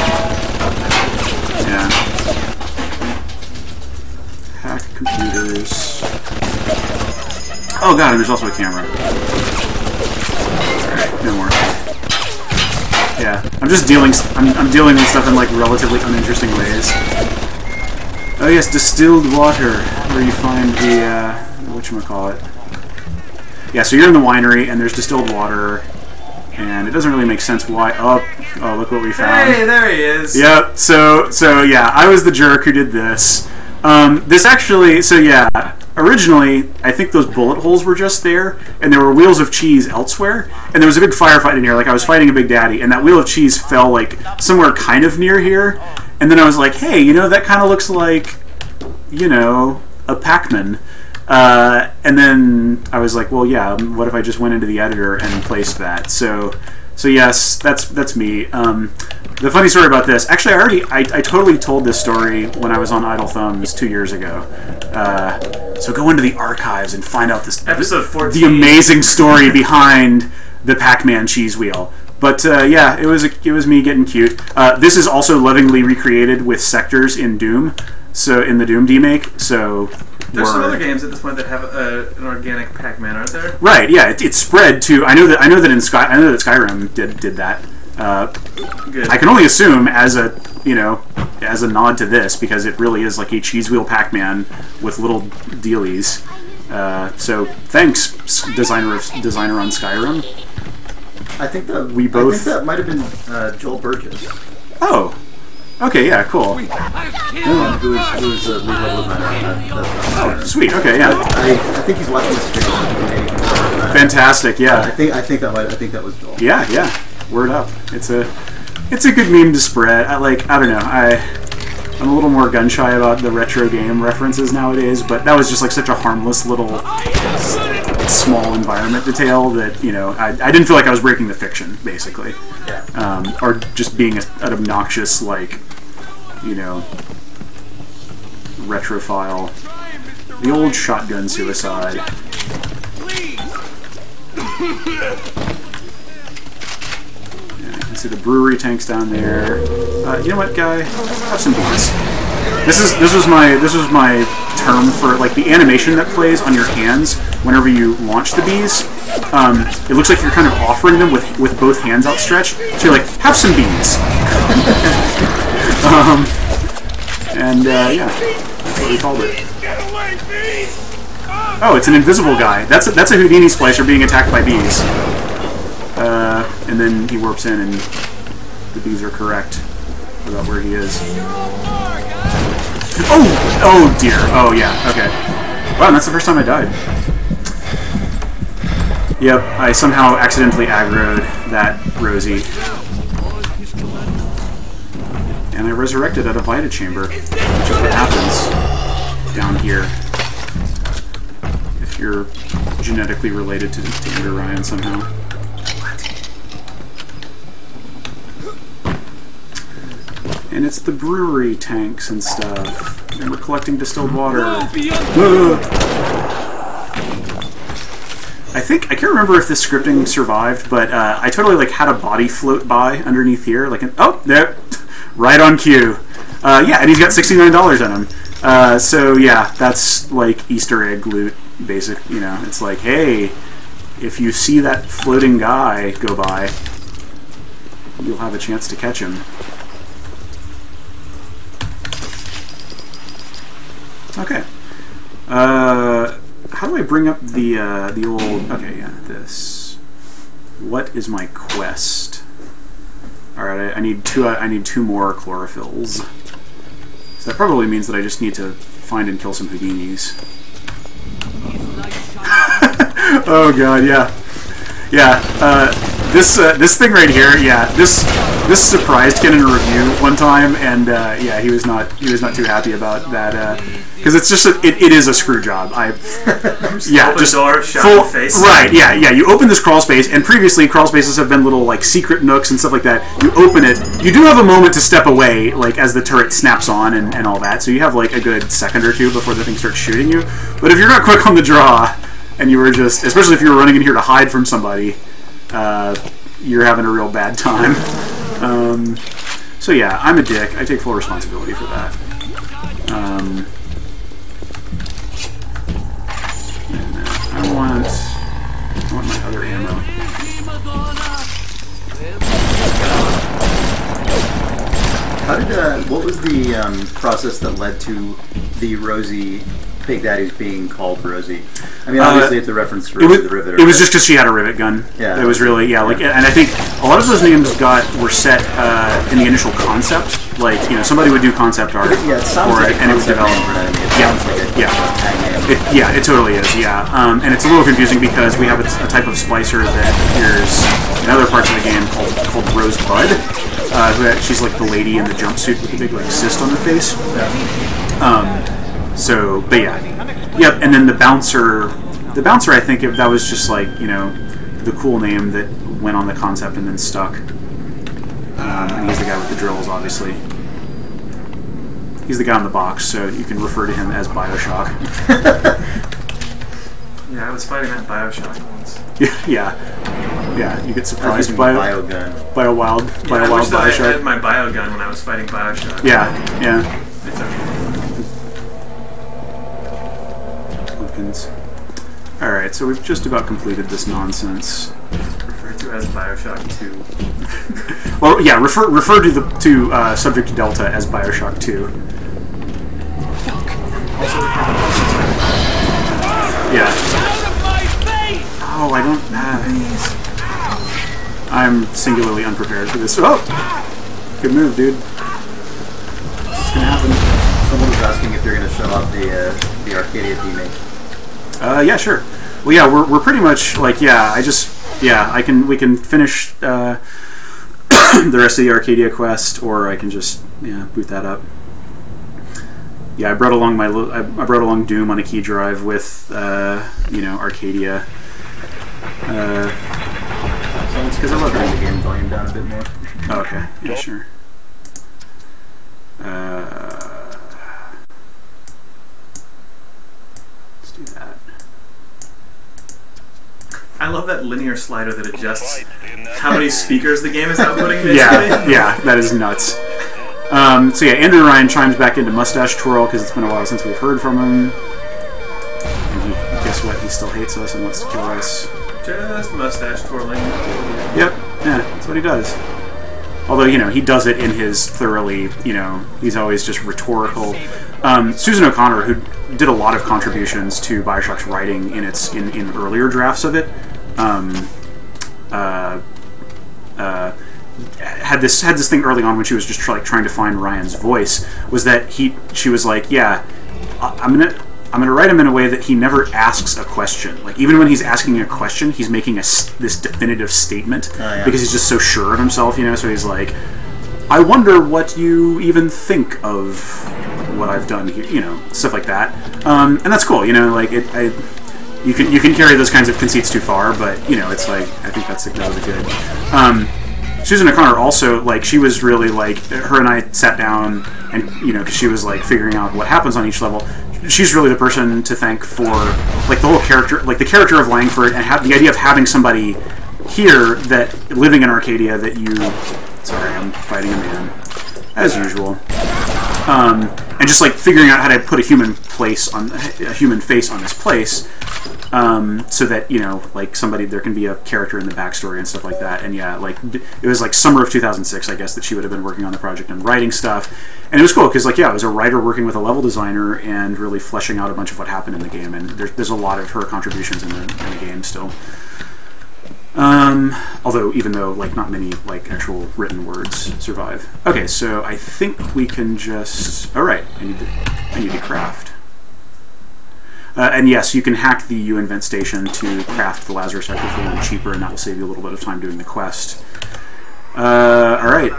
Speaker 1: Yeah. Hack computers. Oh god, and there's also a camera. No more. Yeah, I'm just dealing. I'm dealing with stuff in like relatively uninteresting ways. Oh yes, distilled water, where you find the whatchamacallit. Yeah, so you're in the winery and there's distilled water, and it doesn't really make sense why. Oh, look what we found.
Speaker 2: Hey, there he is.
Speaker 1: Yep. So yeah, I was the jerk who did this. This actually, so yeah. Originally, I think those bullet holes were just there, and there were wheels of cheese elsewhere, and there was a big firefight in here, like I was fighting a Big Daddy, and that wheel of cheese fell, like, somewhere kind of near here, and then I was like, hey, that kind of looks like, a Pac-Man. And then I was like, well, yeah, what if I just went into the editor and placed that? So yes, that's me. The funny story about this, actually, I totally told this story when I was on Idle Thumbs 2 years ago. So go into the archives and find out
Speaker 2: episode 14.
Speaker 1: The amazing story behind the Pac-Man cheese wheel. But yeah, it was me getting cute. This is also lovingly recreated with sectors in Doom, so in the Doom demake. So
Speaker 2: there's some other games at this point that have an organic Pac-Man, aren't there?
Speaker 1: Right. Yeah, it's spread to. I know that Skyrim did that.
Speaker 2: Good.
Speaker 1: I can only assume as a nod to this, because it really is like a cheese wheel Pac-Man with little dealies. So thanks, designer on Skyrim.
Speaker 8: I think that might have been Joel Burgess.
Speaker 1: Oh, okay, yeah, cool.
Speaker 8: Who was the lead level designer on that?
Speaker 1: Oh, sweet. Okay, yeah.
Speaker 8: I think he's watching the stream.
Speaker 1: Fantastic. Yeah.
Speaker 8: I think that was Joel.
Speaker 1: Yeah. Word up. It's a good meme to spread. I don't know. I'm a little more gun shy about the retro game references nowadays, but that was just like such a harmless little small environment detail that I didn't feel like I was breaking the fiction, basically.
Speaker 8: Yeah.
Speaker 1: Or just being an obnoxious retrophile. The old shotgun suicide. See the brewery tanks down there. You know what, guy? Have some beers. This was my term for like the animation that plays on your hands whenever you launch the bees. It looks like you're kind of offering them with both hands outstretched. So you're like, have some bees. Yeah, that's what we called it. Oh, it's an invisible guy. That's a Houdini splicer being attacked by bees. And then he warps in, and the bees are correct about where he is. Oh dear. Oh yeah. Okay. Wow, that's the first time I died. Yep, I somehow accidentally aggroed that Rosie, and I resurrected at a Vita chamber, which is what happens down here if you're genetically related to Andrew Ryan somehow. And it's the brewery tanks and stuff. And we're collecting distilled water. I can't remember if this scripting survived, but I totally had a body float by underneath here. Oh, there. Right on cue. Yeah, and he's got $69 on him. So yeah, that's like Easter egg loot, basic. It's like, hey, if you see that floating guy go by, you'll have a chance to catch him. Okay. How do I bring up the old... Okay, yeah, this. What is my quest? Alright, I need two more chlorophylls. So that probably means that I just need to find and kill some Houdinis. Oh god, yeah. This thing right here, this surprised Ken in a review one time, and yeah, he was not too happy about that because it's just it is a screw job. Just
Speaker 2: door, shot
Speaker 1: full,
Speaker 2: in the face.
Speaker 1: Right, yeah. You open this crawl space, and previously crawl spaces have been little like secret nooks and stuff like that. You open it, you do have a moment to step away, like as the turret snaps on and all that. So you have like a good second or two before the thing starts shooting you. But if you're not quick on the draw, and you were just, especially if you were running in here to hide from somebody, you're having a real bad time. So yeah, I'm a dick. I take full responsibility for that. I want my other ammo.
Speaker 8: How did what was the process that led to the Rosie Big Daddy's being called Rosie? I mean, obviously it's a reference to Rosie the Riveter.
Speaker 1: It was just because she had a rivet gun.
Speaker 8: Yeah,
Speaker 1: it was really like, and I think a lot of those names were set in the initial concept. Like, you know, somebody would do concept art
Speaker 8: for it,
Speaker 1: and it would develop. It totally is. Yeah, and it's a little confusing because we have a type of splicer that appears in other parts of the game called Rosebud. She's like the lady in the jumpsuit with the big like cyst on her face. So, but yeah, yep. And then the bouncer, I think that was just like, you know, the cool name that went on the concept and then stuck. And he's the guy with the drills, obviously. He's the guy on the box, so you can refer to him as BioShock.
Speaker 2: Yeah, I was fighting that BioShock once.
Speaker 1: Yeah. You get surprised by
Speaker 8: BioWild
Speaker 2: BioShock. I had my BioGun when I was fighting BioShock.
Speaker 1: Yeah.
Speaker 2: It's okay.
Speaker 1: Alright, so we've just about completed this nonsense.
Speaker 2: Referred to as BioShock 2.
Speaker 1: Well, yeah, refer to Subject Delta as BioShock 2. Yeah. Oh, I don't... I'm singularly unprepared for this. Oh! Good move, dude. What's gonna happen?
Speaker 8: Someone was asking if you're going to show off the Arcadia remake.
Speaker 1: Yeah, sure. Well, yeah, we're pretty much like, we can finish the rest of the Arcadia quest, or I can just boot that up. Yeah, I brought along Doom on a key drive with Arcadia.
Speaker 8: So it's because I love turning the game volume down a bit more.
Speaker 1: Oh, okay, yeah, sure. Let's do that.
Speaker 2: I love that linear slider that adjusts how many speakers the game is outputting, basically.
Speaker 1: Yeah, that is nuts. So yeah, Andrew Ryan chimes back into Mustache Twirl because it's been a while since we've heard from him. And guess what? He still hates us and wants to kill us.
Speaker 2: Just mustache twirling.
Speaker 1: Yep, yeah, that's what he does. Although, you know, he does it in his thoroughly, you know, he's always just rhetorical. Susan O'Connor, who did a lot of contributions to BioShock's writing in earlier drafts of it, had this thing early on when she was just trying to find Ryan's voice, was that she was like, yeah, I'm gonna write him in a way that he never asks a question. Like, even when he's asking a question, he's making this definitive statement because he's just so sure of himself, you know. So he's like, I wonder what you even think of what I've done here, you know, stuff like that. And that's cool, you know. Like you can carry those kinds of conceits too far, but you know, it's like, I think that was a good. Susan O'Connor also, like, she was really like, her and I sat down and, you know, because she was like figuring out what happens on each level. She's really the person to thank for like the whole character, like the character of Langford, and the idea of having somebody here that living in Arcadia that you. Sorry, I'm fighting a man as usual. And just like figuring out how to put a human face on this place, so that, you know, like there can be a character in the backstory and stuff like that. And yeah, like it was like summer of 2006, I guess, that she would have been working on the project and writing stuff. And it was cool because, like, yeah, it was a writer working with a level designer and really fleshing out a bunch of what happened in the game. And there's a lot of her contributions in the game still. Although, even though, like, not many, like, actual written words survive. Okay, so I think we can just... Alright, I need to craft. And yes, you can hack the U-Invent station to craft the Lazarus Vector for a little cheaper, and that will save you a little bit of time doing the quest. Alright.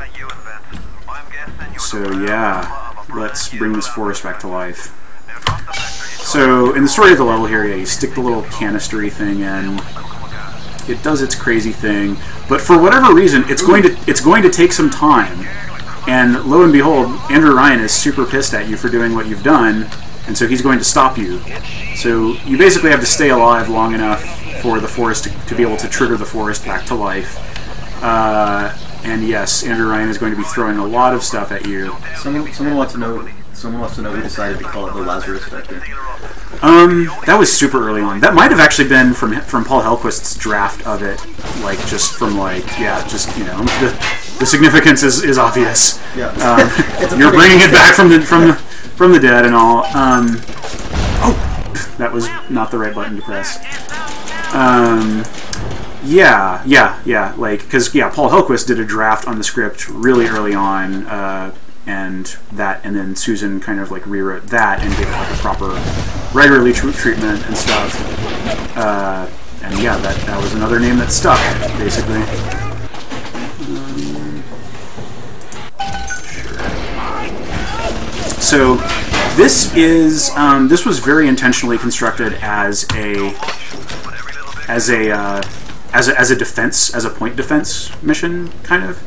Speaker 1: So yeah, let's bring this forest back to life. So, in the story of the level here, yeah, you stick the little canistery thing in. It does its crazy thing, but for whatever reason, it's going to take some time. And lo and behold, Andrew Ryan is super pissed at you for doing what you've done, and so he's going to stop you. So you basically have to stay alive long enough for the forest to be able to trigger the forest back to life. And yes, Andrew Ryan is going to be throwing a lot of stuff at you.
Speaker 8: Someone wants to know who decided to call it the Lazarus Vector.
Speaker 1: That was super early on. That might have actually been from Paul Hellquist's draft of it, like just from the significance is obvious.
Speaker 8: Yeah.
Speaker 1: You're bringing it back from the dead and all. Oh, that was not the right button to press. Yeah, like, because, yeah, Paul Hellquist did a draft on the script really early on, and then Susan kind of, like, rewrote that and gave it, like, a proper regularly treatment and stuff, and yeah, that was another name that stuck, basically. So, this was very intentionally constructed as a point defense mission, kind of.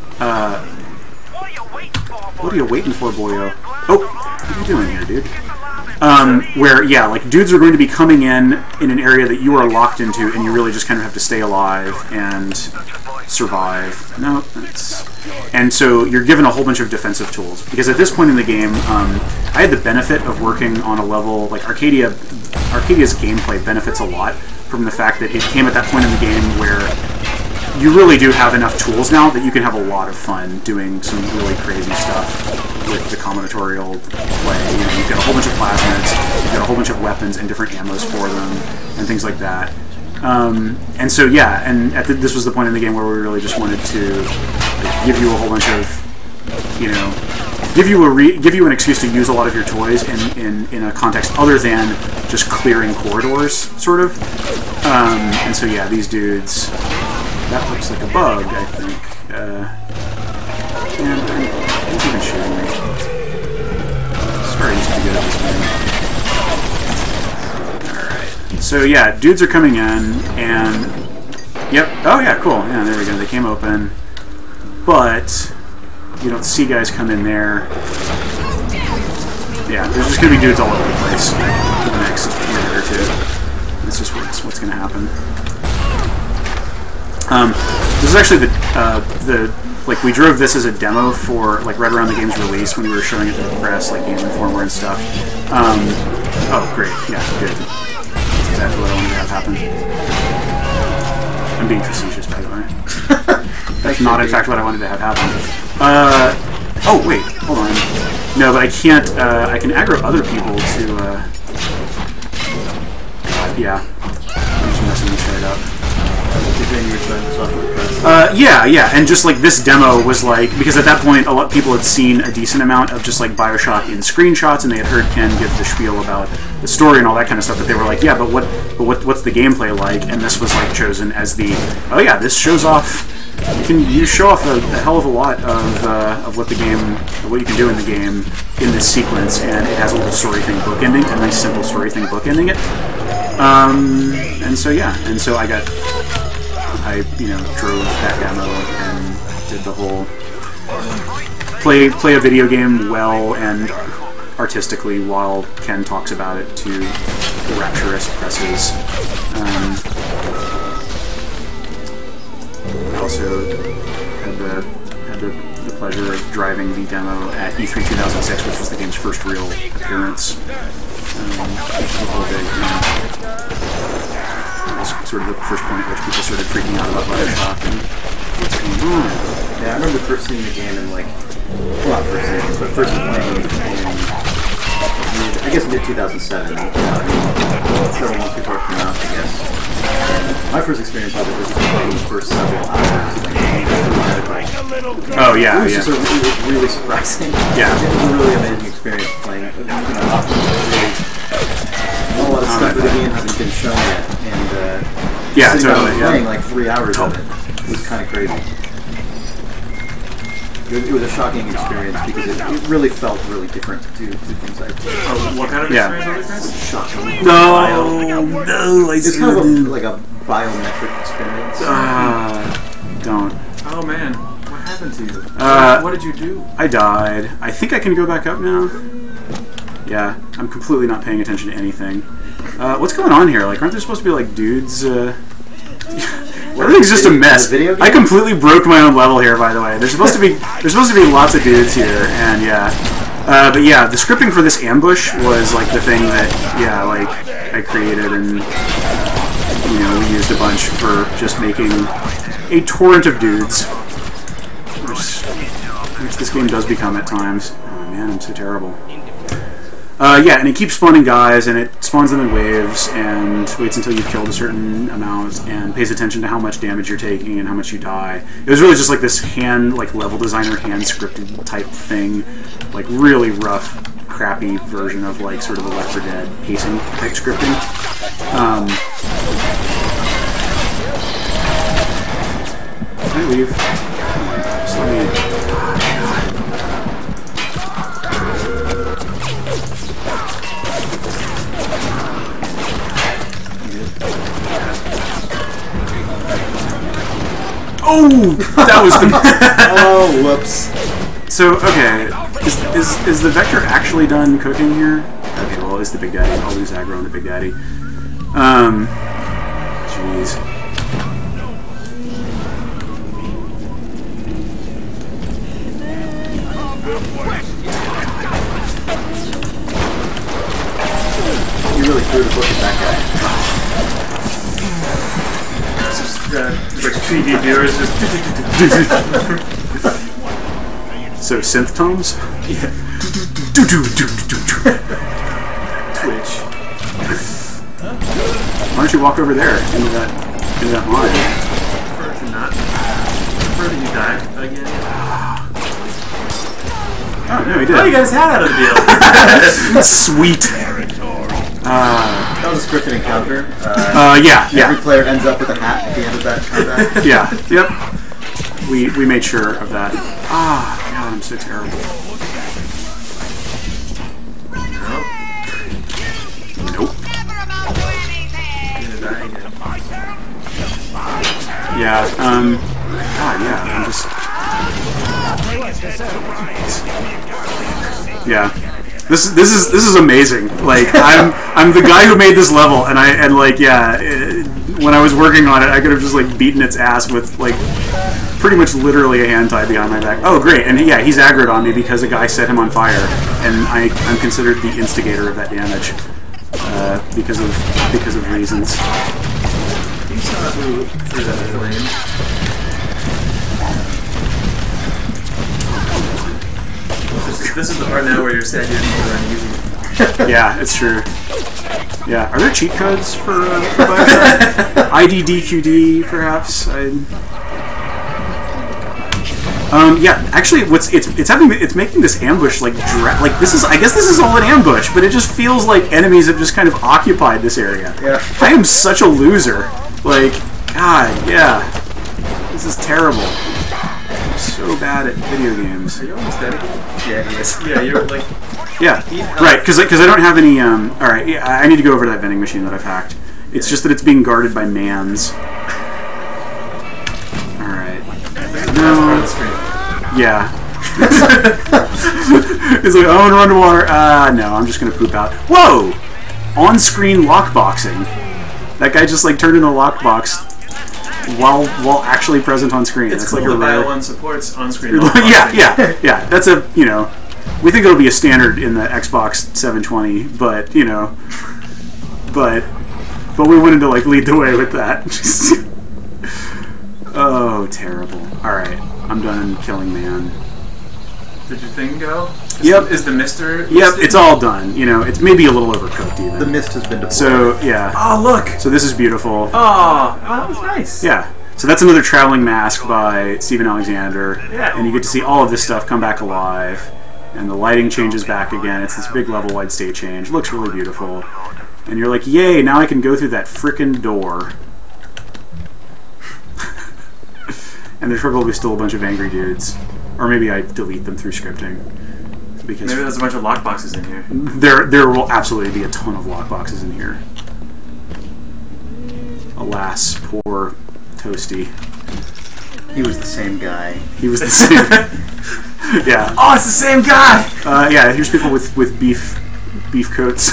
Speaker 1: What are you waiting for, boyo? Oh, what are you doing here, dude? Where, yeah, like, dudes are going to be coming in an area that you are locked into, and you really just kind of have to stay alive and survive. No, and so you're given a whole bunch of defensive tools. Because at this point in the game, I had the benefit of working on a level, like, Arcadia's gameplay benefits a lot from the fact that it came at that point in the game where you really do have enough tools now that you can have a lot of fun doing some really crazy stuff with the combinatorial play. You know, you've got a whole bunch of plasmids, you've got a whole bunch of weapons and different ammos for them, and things like that. And so, yeah, and this was the point in the game where we really just wanted to give you a whole bunch of, you know, give you an excuse to use a lot of your toys in a context other than just clearing corridors, sort of. And so, yeah, these dudes, that looks like a bug, I think. And it's even shooting me. Sorry, used to be good at this game. Alright. So, yeah, dudes are coming in, and... Yep. Oh, yeah, cool. Yeah, there we go. They came open. But you don't see guys come in there. Yeah, there's just going to be dudes all over the place for the next minute or two. That's just what's going to happen. This is actually like, we drove this as a demo for, like, right around the game's release when we were showing it to the press, like Game Informer and stuff. Oh, great. Yeah, good. That's exactly what I wanted to have happen. I'm being facetious, by the way. That's not, in fact, what I wanted to have happen. Oh, wait. Hold on. No, but I can't, I can aggro other people to, yeah. I'm just messing this right up. Yeah, and just like this demo was like, because at that point a lot of people had seen a decent amount of just like BioShock in screenshots, and they had heard Ken give the spiel about the story and all that kind of stuff, but they were like, yeah, but what's the gameplay like? And this was like chosen as the, oh yeah, this shows off, you show off a hell of a lot of what the game, what you can do in the game in this sequence, and it has a little story thing bookending, a nice simple story thing bookending it. And so yeah, and so I drove that demo and did the whole play a video game well and artistically while Ken talks about it to rapturous presses. I also had the pleasure of driving the demo at E3 2006, which was the game's first real appearance. Sort of the first point at which people started freaking out about BioShock and what's going on.
Speaker 8: Yeah, I remember first seeing the game in, like, well, not first seeing it, but first playing it in, I guess, mid-2007. Several months before it came out, I guess. And my first experience of it was just playing the first several hours.
Speaker 1: Oh, yeah,
Speaker 8: it was just really surprising.
Speaker 1: Yeah.
Speaker 8: It was a really amazing experience playing it. Not a lot of stuff with the game hasn't been shown yet, and
Speaker 1: yeah,
Speaker 8: sitting down
Speaker 1: totally.
Speaker 8: playing like 3 hours of it was kind of crazy. It was a shocking experience because it really felt really different to things I've played.
Speaker 2: Oh, what kind of experience was it?
Speaker 8: Shocking.
Speaker 1: No,
Speaker 8: It's kind of like a biometric experience.
Speaker 1: Don't.
Speaker 2: Oh man, what happened to you? What did you do?
Speaker 1: I died. I think I can go back up now. Yeah, I'm completely not paying attention to anything. What's going on here? Like, aren't there supposed to be like dudes? Everything's just a mess. I completely broke my own level here, by the way. There's supposed to be lots of dudes here, and yeah. But yeah, the scripting for this ambush was like the thing that like I created, and we used a bunch for just making a torrent of dudes, which this game does become at times. Oh man, I'm so terrible. Yeah, and it keeps spawning guys, and it spawns them in waves, and waits until you've killed a certain amount, and pays attention to how much damage you're taking and how much you die. It was really just like this level designer hand-scripted type thing, like really rough, crappy version of like sort of the Left 4 Dead pacing type scripting. Can I leave? Just let me... Oh, that was the...
Speaker 8: Oh, whoops.
Speaker 1: So, okay, is the Vector actually done cooking here? Okay, well, it's the Big Daddy. I'll lose aggro on the Big Daddy. Jeez.
Speaker 8: You really threw the book at that
Speaker 2: Like TV viewers just...
Speaker 1: So, synth tones?
Speaker 2: Yeah. Twitch.
Speaker 1: Why don't you walk over there into that line?
Speaker 2: I prefer to not. I prefer that you die again.
Speaker 1: Oh, no, he did.
Speaker 2: Oh, you got his hat out of the deal.
Speaker 1: Sweet.
Speaker 8: That was a scripted encounter.
Speaker 1: Yeah.
Speaker 8: Every player ends up with a hat at the end of that combat.
Speaker 1: Yeah, yep. We made sure of that. Ah, God, I'm so terrible. Nope. Yeah, God, yeah, I'm just... Yeah. This is amazing. Like, I'm the guy who made this level, when I was working on it, I could have just like beaten its ass with like pretty much literally a hand tie behind my back. Oh, great! And yeah, he's aggroed on me because a guy set him on fire, and I'm considered the instigator of that damage because of reasons.
Speaker 2: You saw who threw that flame. This is the part now where you're sad you didn't go around using it.
Speaker 1: Yeah, it's true. Yeah, are there cheat codes for BioShock? IDDQD, perhaps? Yeah, actually, it's making this ambush like this is. I guess this is all an ambush, but it just feels like enemies have just kind of occupied this area.
Speaker 8: Yeah.
Speaker 1: I am such a loser. Like, God, yeah, this is terrible. I'm so bad at video games.
Speaker 2: Are you almost dead again?
Speaker 8: Yeah, he is.
Speaker 2: Yeah, you're like...
Speaker 1: Yeah, right, because I don't have any... Alright, yeah, I need to go over to that vending machine that I've hacked. It's just that it's being guarded by mans. Alright. No. Yeah. It's like, I want to run to water. No, I'm just going to poop out. Whoa! On-screen lockboxing. That guy just like turned into a lockbox while actually present on screen.
Speaker 2: It's
Speaker 1: That's
Speaker 2: cool
Speaker 1: like a
Speaker 2: that
Speaker 1: rare...
Speaker 2: Bio1 supports on-screen
Speaker 1: yeah. That's a, we think it'll be a standard in the Xbox 720, but, but we wanted to, like, lead the way with that. Oh, terrible. Alright, I'm done killing man.
Speaker 2: Did your thing go?
Speaker 1: Yep.
Speaker 2: Is the mister...
Speaker 1: Yep, it's all done. It's maybe a little overcooked, even.
Speaker 8: The mist has been deployed.
Speaker 1: So, yeah.
Speaker 2: Oh, look!
Speaker 1: So this is beautiful.
Speaker 2: Oh, that was nice.
Speaker 1: Yeah. So that's another traveling mask by Stephen Alexander.
Speaker 2: Yeah.
Speaker 1: And you get to see all of this stuff come back alive. And the lighting changes back again. It's this big level-wide state change. Looks really beautiful. And you're like, yay, now I can go through that frickin' door. And there's probably still a bunch of angry dudes. Or maybe I delete them through scripting. Because
Speaker 3: Maybe there's a bunch of lockboxes in here.
Speaker 1: There will absolutely be a ton of lockboxes in here. Alas, poor Toasty.
Speaker 8: He was the same guy.
Speaker 1: He was the same. Yeah.
Speaker 3: Oh, it's the same guy!
Speaker 1: Yeah, here's people with beef coats.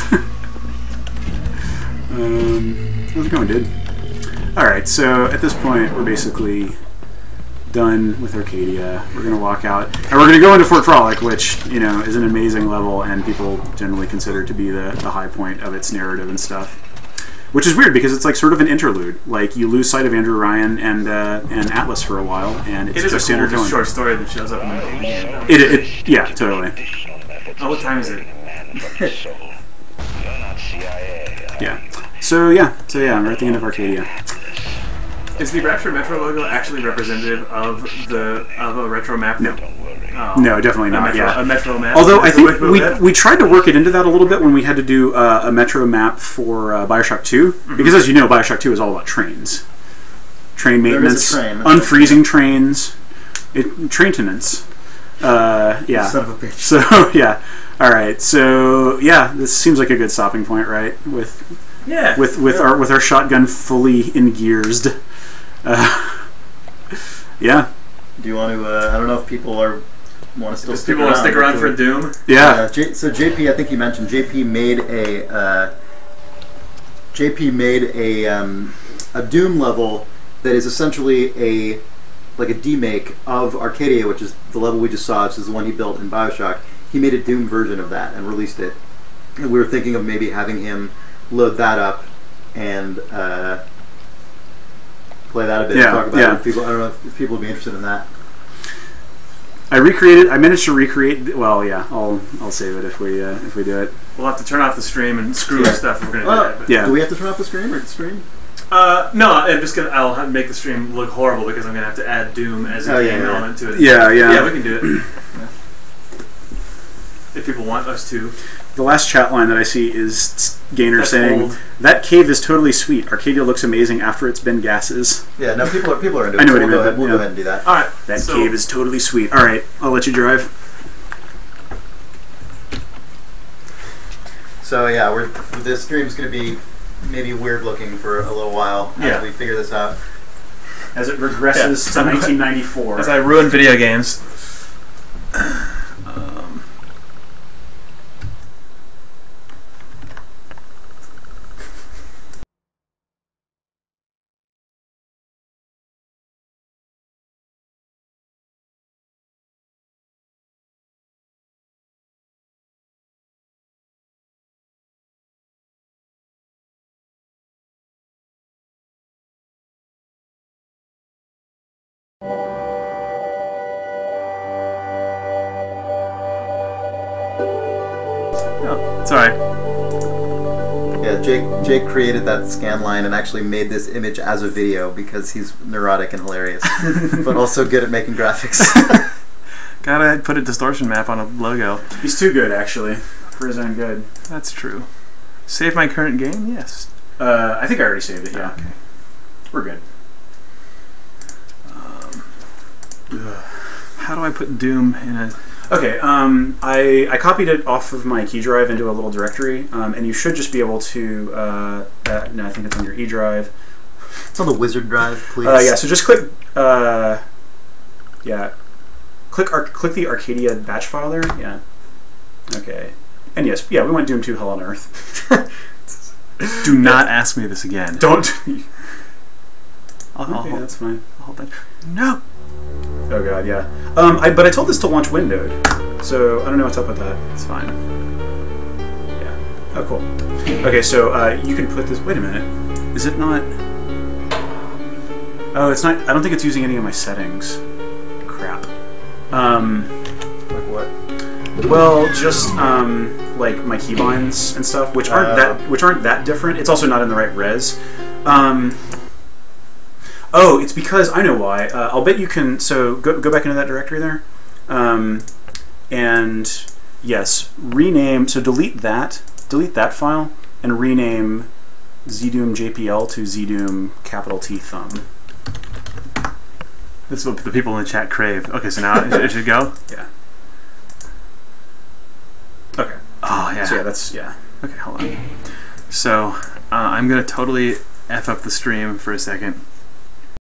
Speaker 1: How's it going, dude? Alright, so at this point, we're basically done with Arcadia. We're going to walk out, and we're going to go into Fort Frolic, which, you know, is an amazing level, and people generally consider to be the high point of its narrative and stuff. Which is weird, because it's like sort of an interlude. Like, you lose sight of Andrew Ryan and Atlas for a while, and it's just
Speaker 3: a cool,
Speaker 1: cool
Speaker 3: short story that shows up in the beginning.
Speaker 1: Yeah, totally.
Speaker 3: Oh, what time is it?
Speaker 1: Yeah. So yeah, we're at the end of Arcadia.
Speaker 3: Is the Rapture Metro logo actually representative of a retro map?
Speaker 1: No.
Speaker 3: Oh.
Speaker 1: No, definitely not.
Speaker 3: A metro map.
Speaker 1: Although I think we tried to work it into that a little bit when we had to do a metro map for BioShock 2, because as you know, BioShock 2 is all about trains, train maintenance, unfreezing trains, train tenants. Yeah.
Speaker 8: Son of a bitch.
Speaker 1: So yeah. All right. So yeah, this seems like a good stopping point, right? With our shotgun fully in gears. Yeah.
Speaker 8: Do you want to? I don't know if people want to still stick around.
Speaker 3: People want to stick around for Doom.
Speaker 1: Yeah.
Speaker 8: So JP, I think you mentioned JP made a Doom level that is essentially a demake of Arcadia, which is the level we just saw, which is the one he built in BioShock. He made a Doom version of that and released it. And we were thinking of maybe having him load that up and play that a bit. And talk about it with people. I don't know if people would be interested in that.
Speaker 1: I managed to recreate. Well, yeah, I'll save it if we do it.
Speaker 3: We'll have to turn off the stream and screw stuff. We're gonna do that.
Speaker 1: Yeah.
Speaker 8: Do we have to turn off the stream or the stream?
Speaker 3: No, I'll have to make the stream look horrible because I'm gonna have to add Doom as a game element to it.
Speaker 1: Yeah,
Speaker 3: we can do it. If people want us to.
Speaker 1: The last chat line that I see is Gainer saying,
Speaker 3: old.
Speaker 1: "That cave is totally sweet. Arcadia looks amazing after it's been gases."
Speaker 8: Yeah, no, people are into it.
Speaker 1: I know what
Speaker 8: so
Speaker 1: he meant.
Speaker 8: We'll go ahead and do that.
Speaker 3: All right,
Speaker 1: that cave is totally sweet. All right, I'll let you drive.
Speaker 8: So yeah, this stream's going to be maybe weird looking for a little while as we figure this out.
Speaker 1: As it regresses to 1994.
Speaker 3: As I ruin video games. Sorry.
Speaker 8: Yeah, Jake created that scan line and actually made this image as a video because he's neurotic and hilarious, but also good at making graphics.
Speaker 3: Gotta put a distortion map on a logo.
Speaker 1: He's too good, actually, for his own good.
Speaker 3: That's true. Save my current game? Yes.
Speaker 1: I think I already saved it, yeah.
Speaker 3: Okay.
Speaker 1: We're good.
Speaker 3: How do I put Doom in a...
Speaker 1: Okay, I copied it off of my key drive into a little directory, and you should just be able to... no, I think it's on your E drive.
Speaker 8: It's on the wizard drive, please.
Speaker 1: Yeah, so just click... click the Arcadia batch file there. Yeah. Okay. And yes, we went Doom 2 Hell on Earth.
Speaker 3: Do not ask me this again.
Speaker 1: Don't.
Speaker 3: Okay,
Speaker 1: that's fine.
Speaker 3: I'll hold that. No!
Speaker 1: Oh god, yeah. But I told this to launch windowed, so I don't know what's up with that.
Speaker 3: It's fine.
Speaker 1: Yeah. Oh, cool. Okay, so you can put this... Wait a minute. Is it not... Oh, it's not... I don't think it's using any of my settings. Crap.
Speaker 8: Like what?
Speaker 1: Well, just like my keybinds and stuff, which aren't that different. It's also not in the right res. Oh, it's because I know why. I'll bet you can. So go back into that directory there, and yes, rename. So delete that file, and rename ZDoom JPL to ZDoom capital T thumb.
Speaker 3: This is what the people in the chat crave. Okay, so now it should go?
Speaker 1: Yeah. Okay.
Speaker 3: Oh, yeah.
Speaker 1: So yeah, that's, yeah.
Speaker 3: Okay, hold on. So, I'm going to totally F up the stream for a second.